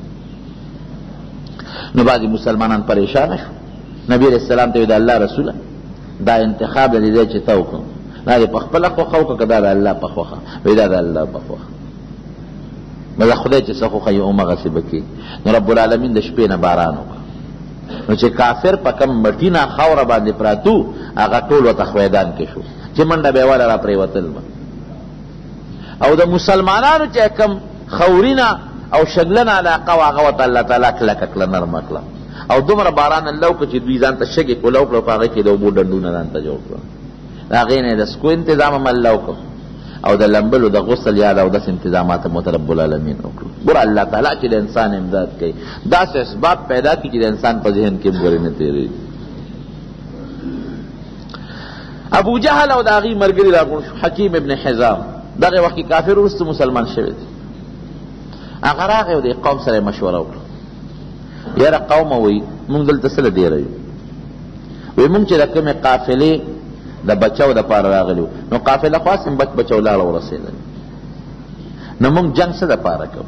نو بعضې مسلمانان پریشانه شو. نبي علیه السلام ته وی د الله رسوله دا انتخاب د دې ځای چې ته وکړو دا دې په خپله خوښه وکړه که دا د الله په خوښه؟ وایي دا د الله په خوښه. نو د خدای چې څه خوښه یې همغسې به کېږي. نو رب العالمین د شپې نه باران وکړه نو چې کافر په کم مټینه خاوره باندې پراتو هغه ټول ورته خویدان کې شو چې منډه به یې واله را پرېوتل به. او د مسلمانانو چې کم خورینه او شګلنه علاقه وه هغه ورته الله تعالی کلکه کړه نرمه کړه او دومره باران الله وکړه چې دوی ځان ته شګې کولاو کړه په هغې کې د اوبو ډنډونه ځان ته جوړ کړه. د هغې نه یې د سکو انتظام هم الله وکړه او د لمبلو د غسل یا د اودس انتظامات هم ورته رب العالمین وکړو. ګوره الله تعالی چې د انسان امداد کوي داسې اسباب پیدا کړي چې د انسان په ذهن کې هم ګورې نه تېرېږي. ابو جهل او د هغې ملګري راغونډ شو. حکیم ابن حزام دغه وخت کې کافر وروسته مسلمان شوی دی. هغه راغی او د قوم سره یې مشوره وکړه. یاره قومه وایي مونږ دلته څه له ډېره یو وایي مونږ چې د کومې قافلې د بچو دپاره راغلي وو نو قافله خو هسې بچو لاړه ورسېدل نو مونږ جنګ څه دپاره کوو؟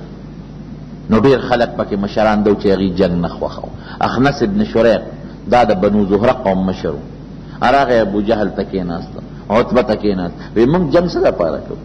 نو ډېر خلک پکې مشران دو چې هغې جنګ نه خوښه وو. اخنس ابن شریق دا د بنو زهره قوم مشر وو. راغی ابو جهل ته کېناسته عتبه ته کېناست وایي مونږ جنګ څه دپاره کوو؟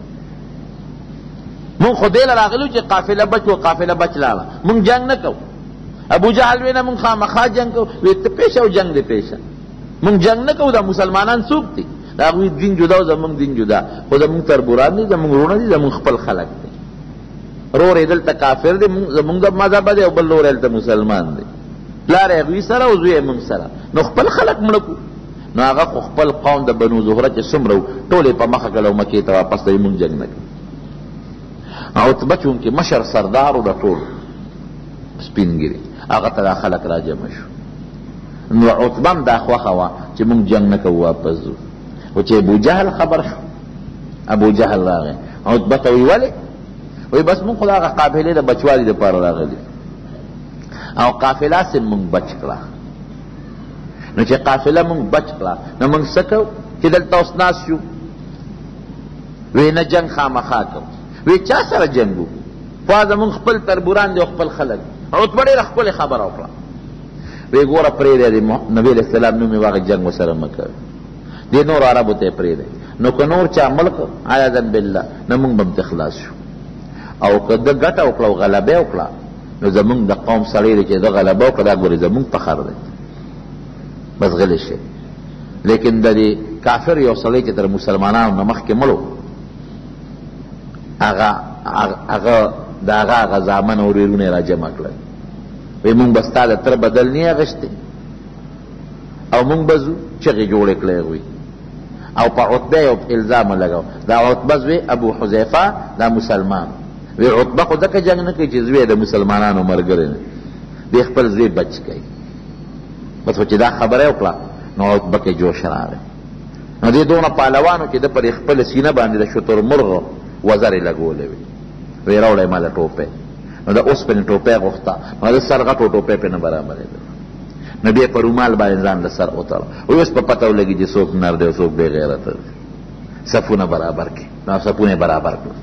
مونږ خو دې له راغلو چې قافله بچ و قافله بچ لاړه مونږ جنګ نه کوو. ابو جهل وی نه مونږ خامخا جنګ کوو. وی ته پیشه او جنګ دې پیشه مونږ جنګ نه کوو. دا مسلمانان څوک دي؟ د هغوی دین جدا او زمونږ دین جدا خو زمونږ تربوران دي زمونږ وروڼه دي زمونږ خپل خلک دي. رور یې دلته کافر دی زمونږ د مذهبه دی او بل رور یې دلته مسلمان دی. پلار یې هغوی سره او زوی یې مونږ سره نو خپل خلک مړه کړو. نو هغه خو خپل قوم د بنو زهره چې څومره وو ټول یې په مخه کړه او مکې ته واپس دی مونږ جنګ نه کوو. عتبه چونکې مشر سردار و د ټول سپین ګیري هغه ته دا خلک را جمع شو. نو عتبه هم دا خوښه وه چې مونږ جنګ نه کوو واپس ځو. و چې ابو جهل خبر شو ابو جهل راغی عتبه ته وی ولې؟ وی بس مونږ خو د هغه قافلې د بچوالي دپاره راغلي او قافله سې مونږ بچ کړه. نو چې قافله مونږ بچ کړه نو مونږ څه کوو چې دلته اوس ناست شو؟ وی نه جنګ خامخا کوو. وی چا سره جنګ وکړو؟ خو زمونږ خپل تربوران دي او خپل خلک. عتبه ډېره ښکلې خبره وکړه. وی ګوره پرېږدی د نبي علیه السلام نوم یې واغې جنګ ورسره مه کوئ دې نور عربو ته یې پرېږدی نو که نور چا مړ کړ عیاذا بالله نو مونږ به هم ترې خلاص شو او که ده ګټه وکړه او غلبه یې وکړه نو زمونږ د قوم سړی دی چې ده غلبه وکړه دا ګورې زمونږ فخر دی بس غلی شي. لیکن د دې کافر یو سړی چې تر مسلمانانو نه مخکې مړ هغه د هغه زامن او ورېرونه یې را جمع کړل. وی مونږ به ستا د تره بدل نه اغوښتې او مونږ به ځو چغې جوړې کړی هغوی او په عتبه یې الزام لګاو. دا عتبه زوی ابو حذیفه دا مسلمان وی عتبه خو ځکه جنګ نه کوي چې زوی د مسلمانانو ملګری نه دی خپل زوی بچ کوي. بس خو چې دا خبره یې وکړه نو عتبه کې جوش راغی. نو دې دونه پهلوانو چې د پر خپل سینه باندې د شترمرغ وزرې لګولې وې وی راوړی ماله ټوپۍ نو د اوسپنې ټوپۍ غوښته نو د سر غټو ټوپۍ پې نه برابرېده نو بیا په رومال باندې ځان له سر وتړه اوس په پته ولګي چې څوک نر دی او څوک بې غیرته دی صفونه برابر کړي نو صفونه برابر کړو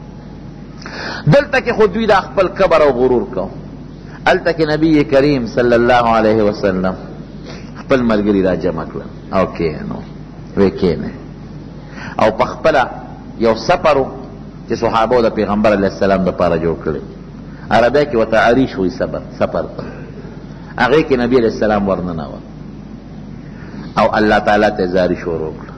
دلته کې خو دوی دا خپل کبر او غرور کو هلته کې نبی کریم صلی الله علیه وسلم خپل ملګري را جمع کړل او کېنو وی کېنه او په خپله یو سفر چې صحابو د پیغمبر علیه السلام دپاره جوړ کړی عربی کې ورته عریش وی سفر ته هغې کې نبی علیه السلام ورننوت او الله تعالی ته زاري شروع کړه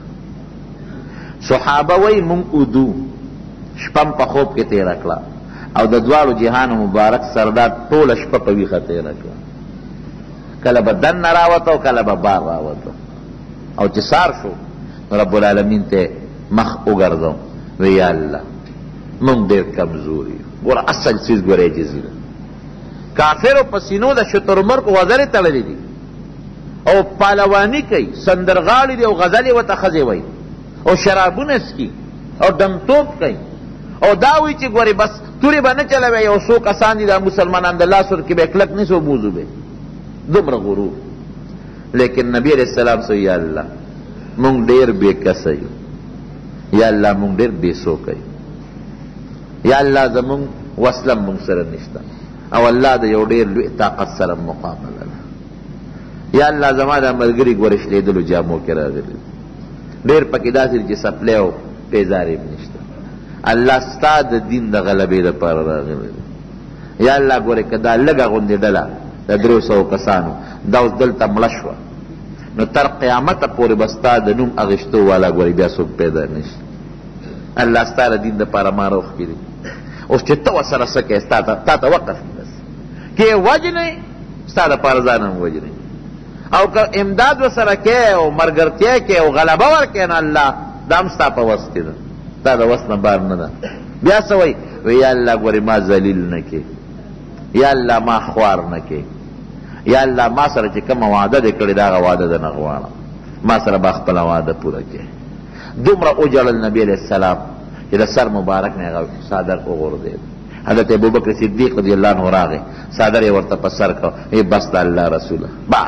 صحابه وی مونږ اودو شپم په خوب کې تېره کړه او د دواړو جهانو مبارک سردار ټوله شپه په ویښه تېره کړه کله به دننه راوته او کله به بار راوته او چې سار شو رب العالمین ته مخ وګرځو وی یا الله مونږ ډېر کمزوري ګوره اصل څیز ګوره عجزي ده کافرو په سینو د شترمرغ وزرې تړلې دي او پهلواني کوي سندرغاړي دي او غزلې ورته ښځې وایي او شرابونه څکي او دمتوب کوي او دا وایي چې ګورې بس تورې به نه چلوي یو څو کسان دي دا مسلمانان د لاس ورکې به کلک نیسو بوزو به دومره غرور لیکن نبی علیہ السلام سو یا الله مونږ ډېر بې کسه یو یا الله مونږ ډېر بې سوکه یو یا الله زمونږ وسله مونږ سره نشته او الله د یو ډېر لوی طاقت سره مقابله ده یا الله زما دا ملګري ګوره شلېدلو جامو کې راغلي ډېر پکې داسې چې سپلی او پیزارې هم نشته الله ستا د دین د غلبې دپاره راغلی یا الله ګوره که دا لږه غوندې ډله د 300 کسانو دا اوس دلته مړه شوه نو تر قیامته پورې به ستا د نوم اغېشتو والا ګورې بیا څوک پیدا نشي الله ستا د دین دپاره ما روښکي دي اوس چې ته ورسره څه کوې تا ته وقف دي بس که یې وجنې ستا دپاره ځان هم وجنې او که امداد ورسره کوې او ملګرتیا کوې او غلبه ورکوې نو الله دا هم ستا په وس کې ده ستا د وس نه بار نه ده بیا څه وایي وی یا الله ګورې ما ذلیل نه کې یا الله ما خوار نه کې یا الله ما سره چې کومه وعده دې کړې د هغه وعده ده نه غواړم ما سره به خپله وعده پوره کړې دومره وجړل نبي علیه السلام چې د سر مبارک نه هغه صادر وغورځېد حضرت ابوبکر صدیق رضی الله عنه راغی صادر یې ورته په سر کړ ای بس د الله رسوله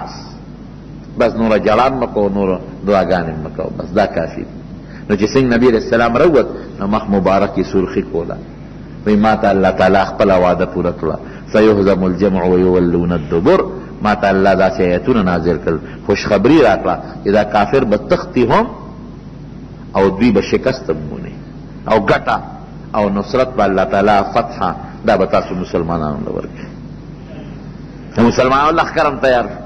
بس نوره جړان مه کوو نوره دعاګانې مه کوو بس دا کافي نو چې څنګه نبي علیه السلام راووت نو مخ مبارک یې سرخي کوله وی ما ته الله تعالی خپله وعده پوره کړه سیهزم الجمع ویولون الدبر ما ته الله داسې ایتونه نازل کړل خوشخبري راکړه چې دا کافر به تختی هم او دوی به شکست هم مونی او ګټه او نصرت به الله تعالی فتحه دا به تاسو مسلمانانو له ورکړي د مسلمانانو لښکر هم تیار شو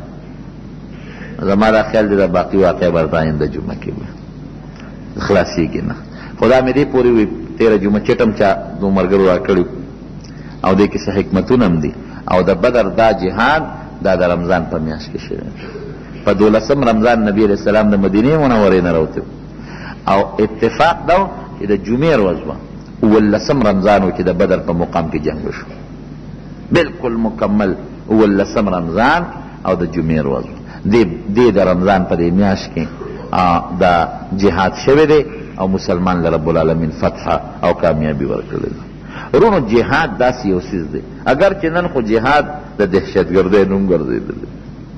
زما دا خیال دی دا باقي واقع به ورته آینده جمعه کې به خلاصېږي نه خو دا مې دې پورې وي 13 جمعه چټم چا دو ملګرو راکړي او دې کې څه حکمتونه هم دي او د بدر دا جهاد دا د رمضان په میاشت کې شوی په 12 رمضان نبی علیہ السلام د مدینې منورې نه راوته او اتفاق دا چې د جمعې ورځ وه 19 رمضان و چې د بدر په مقام کې جنگ وشو بالکل مکمل 19 رمضان او د جمعې ورځ دې د رمضان په دې میاشت کې دا جهاد شوی دی او مسلمان له رب العالمین فتح او کامیابی ورکړلی ده رونو جهاد داسې یو څیز دی اگر چې نن خو جهاد د دهشتګردۍ نوم ګرځېدلی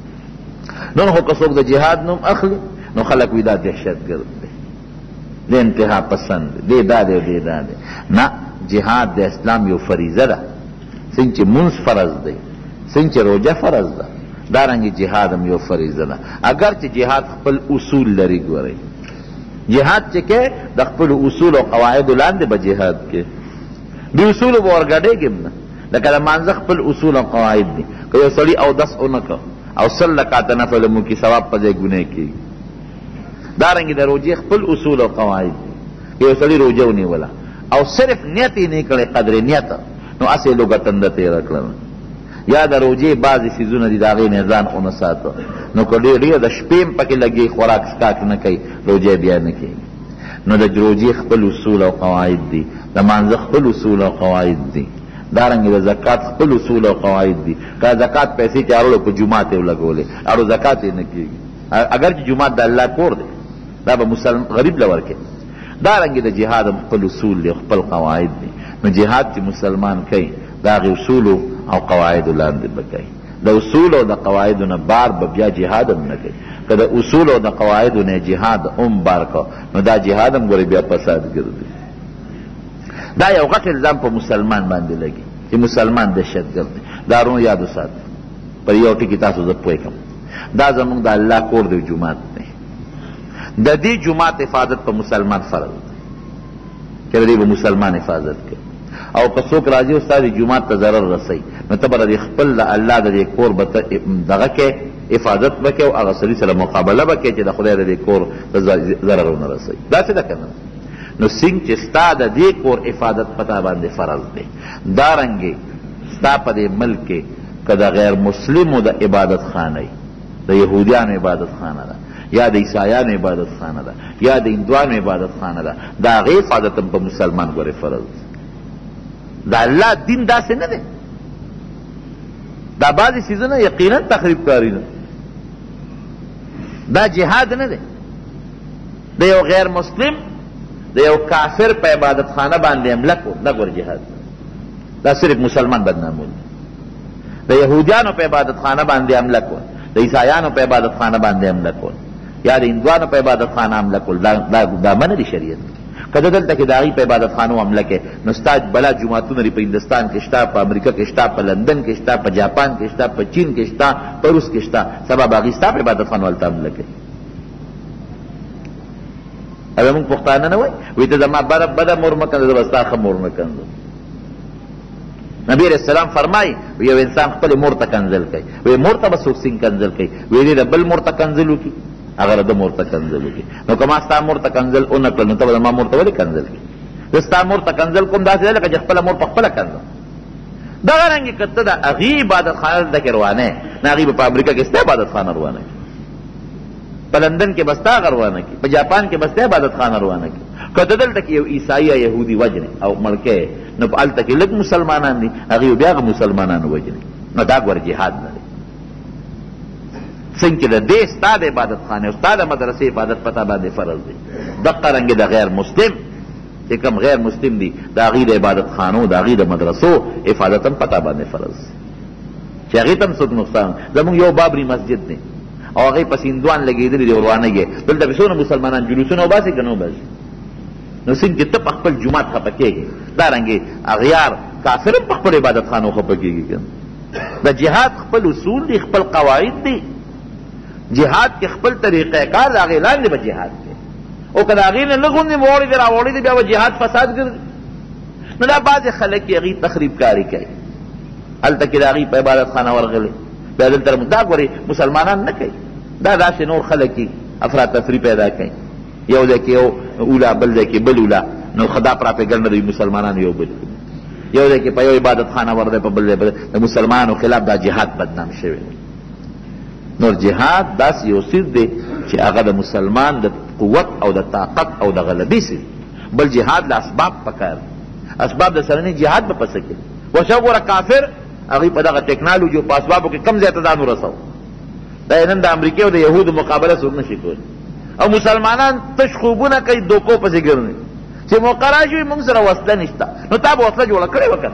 نن خو که څوک د جهاد نوم اخلي نو خلک وي دا دهشتګرد دی د انتها پسند دی دا دی دی دا دی نه جهاد د اسلام یو فریضه ده څنګه چې مونځ فرض دی څنګه چې روژه فرض ده دارنګې جهاد هم یو فریضه ده اگر چې جهاد خپل اصول لري ګورئ جهاد چې کې د خپل اصول او قواعدو لاندې به جهاد کې دی اصولو به ورګډېږم نه لکه د مانځه خپل اصول او قواعد دي که یو سړي اودس ونه کړ او 100 رکعته نفل مو کې ثواب په ځای ګناه کېږي دارنګې د روژې خپل اصول او قواعد دي که یو سړي روژه ونیوله او صرف نیت یې نه کړی قدر نیت نو هسې لوږه تنده تېره کړله یا د روژې بعضې څیزونه دي د هغې نه ځان ونه ساته نو که ډېر د شپې هم پکې لګي خوراک سکاک نه کوي روژه بیا نه کېږي نو د روژې خپل اصول او قواعد دي د مانځه خپل اصول او قواعد دي دارنګې د زکات خپل اصول او قواعد دي که زکات پیسې چې اړوړو په جومات یې ولګولې اړو زکات یې نه کېږي اگر چې جومات د الله کور دی دا به غریب لور کې. دارنګې د جهاد هم خپل اصول دی، خپل قواعد دي. نو جهاد چې مسلمان کوي د هغې اصولو او قواعدو لاندې به کوي. د اصول او د قواعدو نه بار به بیا جهاد هم نه کوي. که د اصول او د قواعدو نه جهاد هم بار کو نو دا جهاد هم ګورې بیا فساد ګرځي. دا یو غټ الزام په مسلمان باندې لګي چې مسلمان دهشتګرد دی. دا رونو یاد وساتئ. پر یو ټکي تاسو زه پوه کړم، دا زمونږ د الله کور دی، جومات دی. د دې جومات حفاظت په مسلمان فرض دی چې د دې به مسلمان حفاظت کوي. او که څوک راځي او ستا د جومات ته ضرر رسوي نو ته به د خپل د الله د دې کور به ته دغه کې حفاظت به کوې او هغه سړي سره مقابله به کوې چې د خدای د دې کور ته ضرر ونه رسوي. داسې ده که نه؟ نو څنګه چې ستا د دې کور حفاظت په تا باندې فرض دی، دارنګې ستا په دې ملک کې که د غیر مسلمو د عبادت خانه د یهودیانو عبادت خانه ده یا د عیسایانو عبادت خانه ده یا د هندوانو عبادت خانه ده، د هغې حفاظت هم په مسلمان ګورې فرض دی. د الله دین داسې نه دی. دا بعضې څیزونه یقینا تخریب کاری ده. دا جهاد نه دی. د یو غیر مسلم د یو کافر په عبادت خانه باندې حمله کول دا ګور جهاد، دا صرف مسلمان بدنامول. د یهودیانو په عبادت خانه باندې حمله کول، د عیسایانو په عبادت خانه باندې حمله کول یا د هندوانو په عبادت خانه حمله کول دا منع دی شریعت. که دلته کې د هغې په عبادت خانو حمله کې نو ستا بلا جوماتونه په هندوستان کې شته، په امریکا کې شته، په لندن کې شته، په جاپان کې شته، په چین کې شته، په روس کې شته، سبا به هغې ستا په عبادت خانو هلته حمله کوي. او موږ پښتانه نه وایي ته زما بده مور مه کنځه، زه به ستا ښه مور نه کنځم. نبی علیہ السلام فرمایي یو انسان خپلې مور ته کنځل کوي، وایي مور ته به څوک څنګه کنځل کوي؟ وایي د بل مور ته کنځل وکړي، هغه د مور ته کنځل وکړي. نو که ما ستا مور ته کنځل ونه کړل نو ته به زما مور ته ولې کنځل کوي؟ زه ستا مور ته کنځل کوم داسې ده لکه چې خپله مور په خپله کنځم. دغه رنګې که ته د هغې عبادت خانه دلته کې روانه یې نو هغې به په امریکا کې ستا عبادت خانه روانه کړي، په لندن کې به ستا هغه روانه کړي، په جاپان کې به ستا عبادت خانه روانه کړي. که ته دلته کې یو عیسائی یا یهودي وجنې او مړ کړې نو په هلته کې لږ مسلمانان دي هغې بیا هغه مسلمانان وجنې، نو دا ګوره جهاد نه دی. څنګه چې د دې ستا د عبادت خانې او ستا د مدرسې عبادت پتا باندې فرض دی، دقه رنګې د غیر مسلم چې کوم غیر مسلم دي د هغې د عبادت خانو د هغې د مدرسو حفاظت هم پتا باندې فرض دی چې هغې ته هم څوک نقصان. زمونږ یو بابري مسجد دی او هغې پس هندوان لګېدلي دي ورانه یې دلته پې څونه مسلمانان جلوسونه وباسي که نه وباسي. نو څنګه چې ته په خپل جومات خفه کېږي دارنګې اغیار کافر هم په خپل عبادت خانو خفه کېږي که د جهاد خپل اصول دي، خپل قواعد دي. جهاد کې خپل طریقه کار د هغې لاندې به جهاد کوي او که د هغې نه نه غوندې موړې دي راوړې دي بیا به جهاد فساد ګرځي. نو دا بعضې خلک یې هغې تخریب کاري کوي، هلته کې د هغې په عبادت خانه ورغلې بیا دلته دا ګورې مسلمانان نه کوي، دا داسې نور خلک یې افراتفري پیدا کوي، یو ځای کې یو اولا بل ځای کې بل اولا، نو خدا پراپېګنډه دوی مسلمانان یو بل یو ځای کې په یو عبادت خانه ورده په بل ځای د مسلمانانو خلاف دا جهاد بدنام شوی. نور جهاد داسې یو څیز دی چې هغه د مسلمان د قوت او د طاقت او د غلبې څیز، بل جهاد له اسباب پکار دي، اسباب د سره نه جهاد به پسه کوي. وشه ګوره کافر هغې په دغه ټکنالوجي او په اسبابو کې کم ځای ته ځان ورسو، دا یې نن د امریکې او د یهودو مقابله څوک نشي کولی. او مسلمانان تش خوبونه کوي دوکو پسې ګرځي چې موقع راشي موږ سره وسله نشته، نو تا به وسله جوړه کړې وکړه.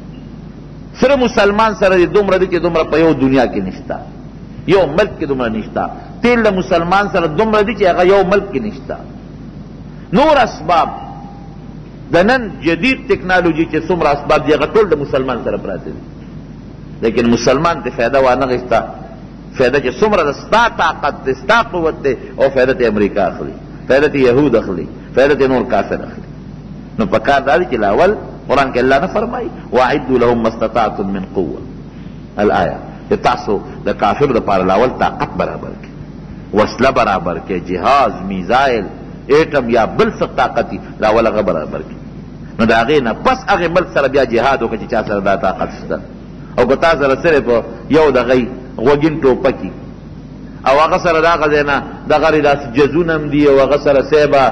سره مسلمان سره دې دومره دي چې دومره په یو دنیا کې نشته، یو ملک کې دومره نشته. تیل د مسلمان سره دومره دي چې هغه یو ملک کې نشته. نور اسباب د نن جدید ټکنالوجي چې څومره اسباب دي هغه ټول د مسلمان سره پراته دي، لیکن مسلمان ته فایده وانه غوښته. فایده چې څومره د ستا طاقت دی ستا قوت دی او فایده ته امریکا اخلي، فایده ته یهود اخلي، فایده ته نور کافر اخلي. نو پکار دا دی چې لاول قرآن کې الله نه فرمایي واعدوا لهم ما استطعتم من قوه الآیه، چې تاسو د کافر دپاره لاول طاقت برابر کړي، وسله برابر کړي، جهاز، میزایل، ایټم یا بل څه طاقت لاول هغه برابر کړي. نو د هغې نه پس هغې ملک سره بیا جهاد وکړه چې چا سره دا طاقت شته. او که تا سره صرف یو دغی غوږین ټوپکي او هغه سره د هغه ځای نه دغه داسې جزونه هم دي او هغه سره صیبه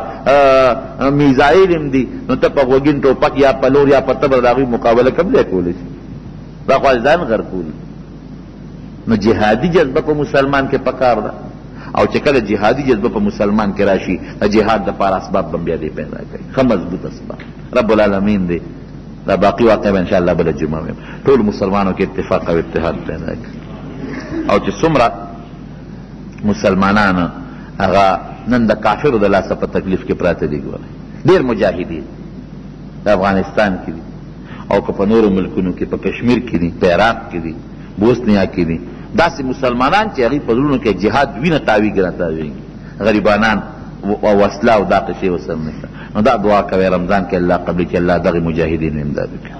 میزایل هم دي، نو ته په غوږین ټوپک یا په لور یا په تبر د هغوی مقابله کوم ځای کولی شي؟ دا خو ځان غرقولی. نو جهادي جذبه په مسلمان کې پکار ده. او چې کله جهادي جذبه په مسلمان کې راشي د جهاد دپاره اسباب به بیا دی پیدا کوي، ښه مضبوط اسباب. رب العالمین دی دا باقي واقع به انشاءالله بله جمعه ویم ټول مسلمانو کې اتفاق او اتحاد پیدا کوي. او چې څومره مسلمانان هغه نن د کافرو د لاسه په تکلیف کې پراته دي، ګورئ ډېر مجاهدین د افغانستان کې دي او که په نورو ملکونو کې، په کشمیر کې دي، په عراق کې دي، بوسنیا کې دي، داسې مسلمانان چې هغوی په زړونو کې جهاد وینه تاویږي را تاویږي، غریبانان او وسله او دا قصې ورسره نشته. نو دا دعا کوئ رمضان کې الله قبلي چې الله دغې مجاهدینو امداد وکړي.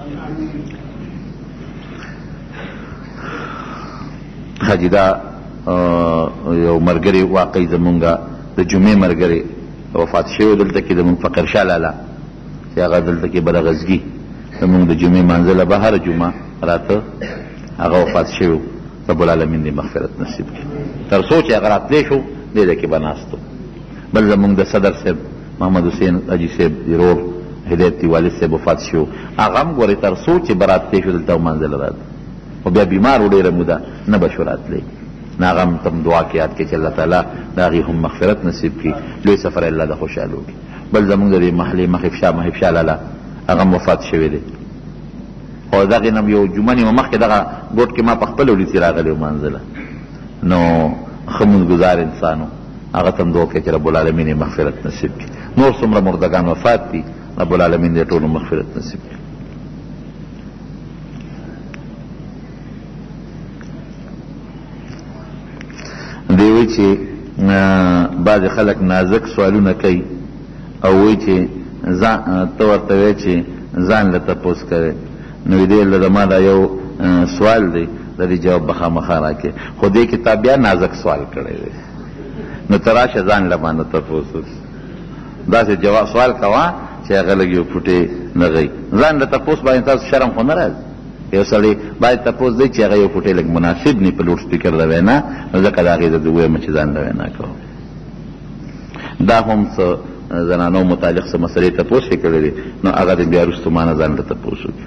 حاجي دا یو ملګري واقعي زمونږ د جمعې ملګري وفات شوی دلته کې زمونږ فقیر شاه لالا چې هغه دلته کې بدغزګي زمونږ د جمعې مانځله به هره جمعه راته هغه وفات شوی. رب العالمین دې مغفرت نصیب کړي. تر څو چې هغه راتلی شو دې ځای کې به ناست و. بل زمونږ د صدر صاحب محمد حسین حاجي صاحب ورور هدایتي والد صاحب وفات شو، هغه هم ګورې تر څو چې به راتلی شو دلته ومانځله راته، خو بیا بیمار و ډېره موده نه به شو راتلی. نه هغه هم تم دعا کې یاد کړي چې الله تعالی د هغې هم مغفرت نصیب کړي، لوی سفر الله د خوشحالو کړي. بل زمونږ د دې محلې مخیف شاه لالا هغه هم وفات شوی دی. او دغې نه یو جمعه نیمه مخکې دغه ګوټ کې ما په خپله ولیسې راغلی ومانځله، نو ښه مونځګزار انسان و، هغه ته هم دعا کوي چې رب العالمین یې مغفرت نصیب کړي. نور څومره مردګان وفات دي رب العالمین دې ټولو مغفرت نصیب کړي. دی وایي چې بعضې خلک نازک سوالونه کوي او وایي چې ته ورته وایې چې ځان له تپوس کوې، نو دې له ما دا یو سوال دی د دې جواب به خامخا راکړې، خو دې کتاب بیا نازک سوال کړی دی، نو ته راشه ځان له باندې تپوس داسې جواب سوال کوه چې هغه لږ یو فوټې نه غی. ځان له تپوس باندې تاسو شرم خو نه راځي؟ یو سړی باید تپوس دی چې هغه یو فوټې لږ مناسب نه په لوډ سپیکر د وینا، نو ځکه د هغې د ویم چې ځان له وینا کوم. دا هم څه زنانو متعلق څه مسلې تپوس یې کړی دی، نو هغه د بیا وروستو ما نه ځان له تپوس وکړي.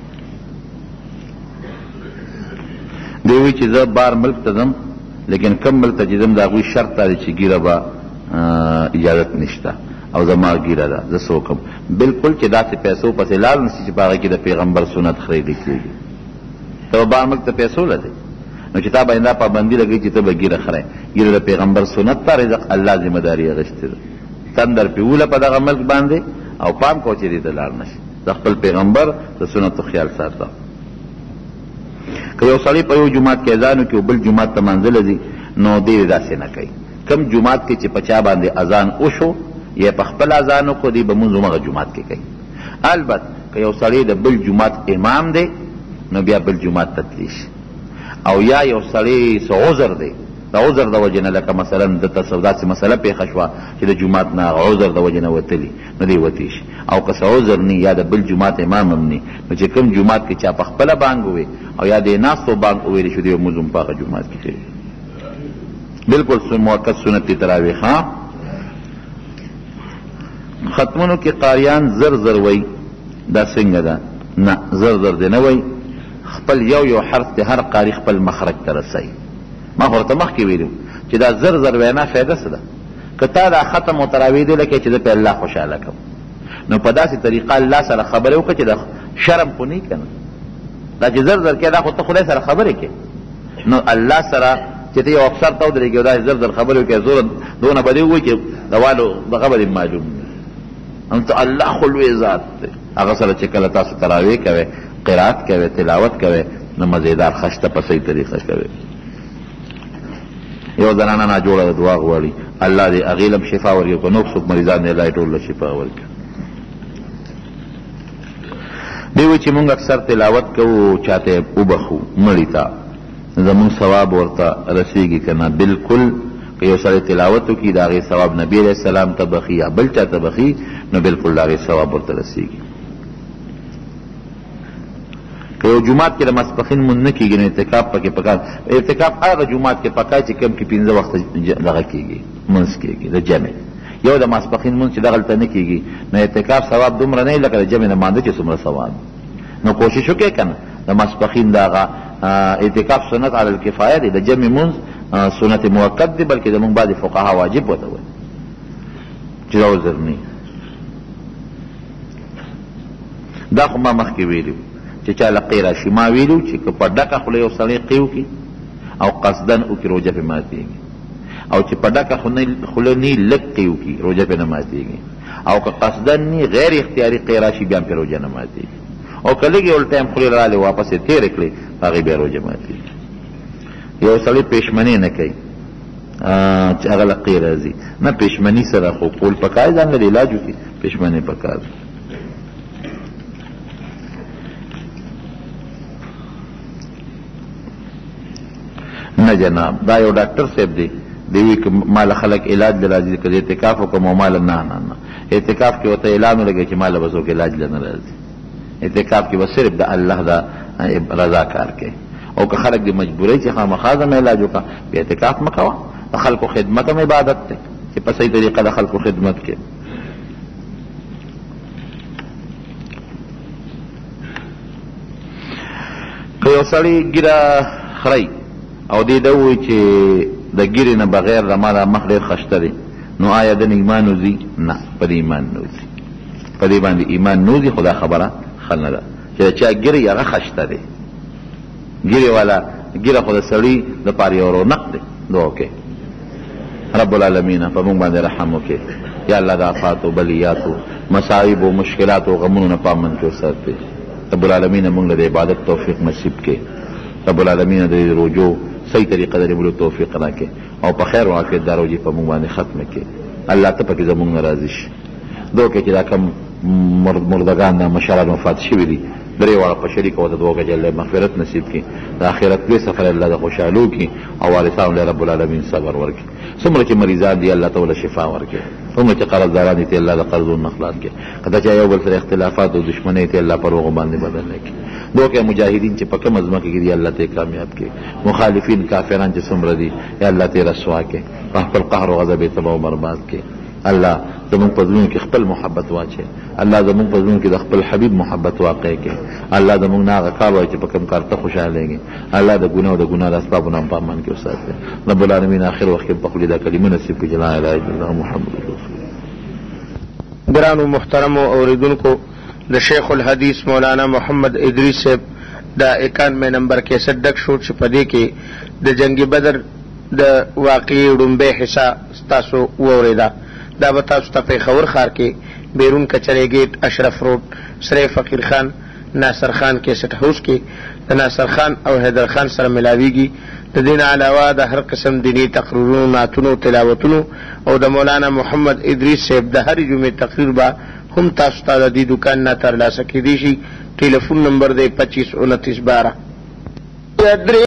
دی وایي چې زه بار ملک ته ځم، لیکن کم ملک ته چې ځم د هغوی شرط دا دی چې ګیره به اجازت نشته او زما ګیره ده، زه څه وکړم؟ بلکل چې داسې پیسو پسې لاړ نشي چې په هغه کې د پیغمبر سنت خریدل کېږي. ته به بار ملک ته پیسو لدی، نو چې تا باندې دا پابندي لګوي چې ته به ګیره خرئ. ګیره د پیغمبر سنت ته رزق الله ذمه داري اخیستې ده، تندر پې وله په دغه ملک باندې او پام کوه چې دې ته لاړ نشي. د خپل پیغمبر د سنتو خیال ساته. که یو سړی په یو جومات کې اذان وکړي او بل جومات ته منزله ځي، نو دې داسې نه کوي. کم جومات کې چې په چا باندې اذان وشو یا په خپل اذان وکړو، دی به مونځ همغه جومات کې کوي. البته که یو سړی د بل جومات امام دی، نو بیا بل جومات ته تللی شي. او یا یو سړی څه عذر دی، د عذر د وجې نه، لکه مثلا دلته داسې مسله پېښه شوه چې د جومات نه عذر د وجې نه وتلي، نو دی وتی شي. او که څه عذر نه یا د بل جومات امام هم نه، نو چې کوم جومات کې چا په خپله بانګ ووی او یا د ناستو بانګ وویلی شو، دی به مونځ هم په هغه جومات کې کوي. بلکل موقت سنت تراویح. ها ختمونو کې قاریان زر زر وی، دا څنګه ده؟ نه، زر زر دی نه وی، خپل یو حرف دی هر قاری خپل مخرج ته رسوي. ما خو ورته مخکې ویلي چې دا زر زر وینا فایده څه ده؟ که تا دا ختم او تراویح دی لکه چې زه پې الله خوشحاله کړم، نو په داسې طریقه الله سره خبرې وکړه چې د شرم خو نه که نه، دا چې زر زر کې دا خو ته خدای سره خبرې کې، نو الله سره چې ته یو افسر ته ودرېږې او دا زر زر خبرې وکړې زور دونه به دې ووایي چې دوالو دغه به دې معلوم وي. انت الله خو لوی ذات دی، هغه سره چې کله تاسو تراویح کوئ، قرات کوئ، تلاوت کوئ، نو مزیدار خشته په صحیح طریقه کوئ. یو زنانه ناجوړه د دعا غواړي، الله دې هغې لم شفا ورکړي، که نور څوک مریضان دی الله یې ټول له شفا ورکړي. دی وایي چې مونږ اکثر تلاوت کوو چاته یې وبخو مړي ته، زمونږ ثواب ورته رسیږي که نه؟ بلکل که یو سړی تلاوت وکړي د هغې ثواب نبي علیه السلام ته بخي یا بل چا ته بخي، نو بلکل د هغې ثواب ورته رسیږي. که یو جومات کې د ماسپښین مونځ نه کېږي، نو اعتکاف پکې پکار. اعتکاف هغه جومات کې پکار چې کم کې 15 وخته دغه کېږي، مونځ کېږي د جمع. یو د ماسپښین مونځ چې دغلته نه کېږي، نو اعتکاف ثواب دومره نه وي لکه د جمع نه مانځه چې څومره ثواب. نو کوشش وکړئ که نه د ماسپښین د هغه اعتکاف سنت علی الکفایه دی، د جمع مونځ سنت موقت دی بلکې زمونږ بعضې فقها واجب ورته وایي چې دا عذر نه دا خو ما مخکې ویلي چې چا له قی راشي ما ویلو چې که په ډکه خوله یو سړی قی وکړي او قصدن وکړي روژه پرې ماتېږي او چې په ډکه خوله نی لږ قی وکړي روژه پرې نه ماتېږي او که قصدن نی غیر اختیاري قی راشي بیا هم پرې روژه نه ماتېږي او که لږ یو ټایم خولې راغلې واپس یې تېرې کړې هغې بیا روژه ماتېږي یو سړی پېشمنۍ نه کوي چې هغه له قی راځي نه پېشمني سره خو کول پکار ځان له علاج وکړي پېشمنۍ پکار نه جناب دا یو ډاکټر صاحب دی دوی که مال خلک علاج له راځي که اعتکاف وکړم او مال نه اعتکاف کې ورته اعلان ولګوي چې مال به څوک علاج له نه راځي اعتکاف کې به صرف د الله دا رضا کار کوي او که خلک د مجبورۍ چې خامخا زما علاج وکړه بیا اعتکاف مه کوه د خلکو خدمت هم عبادت دی چې په صحیح طریقه د خلکو خدمت کې که یو سړی ګیره خوري او دې ده ووایي چې د ګیرې نه بغیر د ما دا مخ ډېر خشته دی نو آیا د ایمان وځي نه په دې ایمان نه وځي په دې باندې ایمان نه وځي خو دا خبره ښه نه ده چې د چا ګیرې هغه خشته دی ګیرې والا ګیره خو د سړي دپاره یو رونق دی دعا وکړئ رب العالمین په موږ باندې رحم وکړي یا الله د آفاتو بلیاتو مصائبو مشکلاتو غمونو نه په امن کې وساتئ رب العالمین موږ له د عبادت توفیق نصیب کړي رب العالمین د روجو صحیح طریقه د نیولو توفیق راکړي او په خیر او عافیت دا روجې په موږ باندې ختمه کړي الله ته پکې زموږ نه راضي شي دعا وکړئ چې دا کم مردگان دا مشران وفات شوي دي درې واړه په شریک ورته دعا وکړئ چې الله مغفرت نصیب کړي د آخرت لوی سفر الله د خوشحالو کړي او وارثانو له رب العالمین صبر ورکړي څومره چې مریضان دي الله تعالی شفا ورکړي څومره چې قرضداران دي الله د قرضونو خلاص کړي که چا یو بل سره اختلافات او دشمنۍ ته الله پر هغو باندې بدل نه کړي دعا وکړئ مجاهدین چې په کومه ځمکه کې دي الله ته کامیاب کړي مخالفین کافران چې څومره دي یا الله ته رسوا کړي په خپل قهر او غضب یې تباه او برباد کړي الله زمونږ په زړونو کې خپل محبت واچوي الله زمونږ په زړونو کې د خپل حبیب محبت واقع کړي الله زمونږ نه هغه کار وایي چې په کوم کار ته خوشحالېږي الله د ګناه او د ګناه د اسبابو نه هم په امان کې وساتي رب العالمین آخر وخت کې په خولې دا کلمه نصیب کړي چې لا اله الا الله محمد رسول الله ګرانو محترمو اوریدونکو د شیخ الحدیث مولانا محمد ادریس صاحب دا 91 نمبر کیسټ ډک شو چې په دې کې د جنگ بدر د واقعي ډومبه حصہ تاسو واوریدا دا به تاسو ته پېښور ښار کې بیرون کچرې ګیټ اشرف روډ سره فقیر خان ناصر خان کیسټ هاوس کې د ناصر خان او حیدر خان سره ملاویږي د دین علاوه د هر قسم دینی تقریرونو نعتونو تلاوتونو او د مولانا محمد ادریس صاحب د هر جمعې تقریر به هم تاسو ته د دې دکان نه ترلاسه کېدی شي ټلیفون نمبر دی 2529 12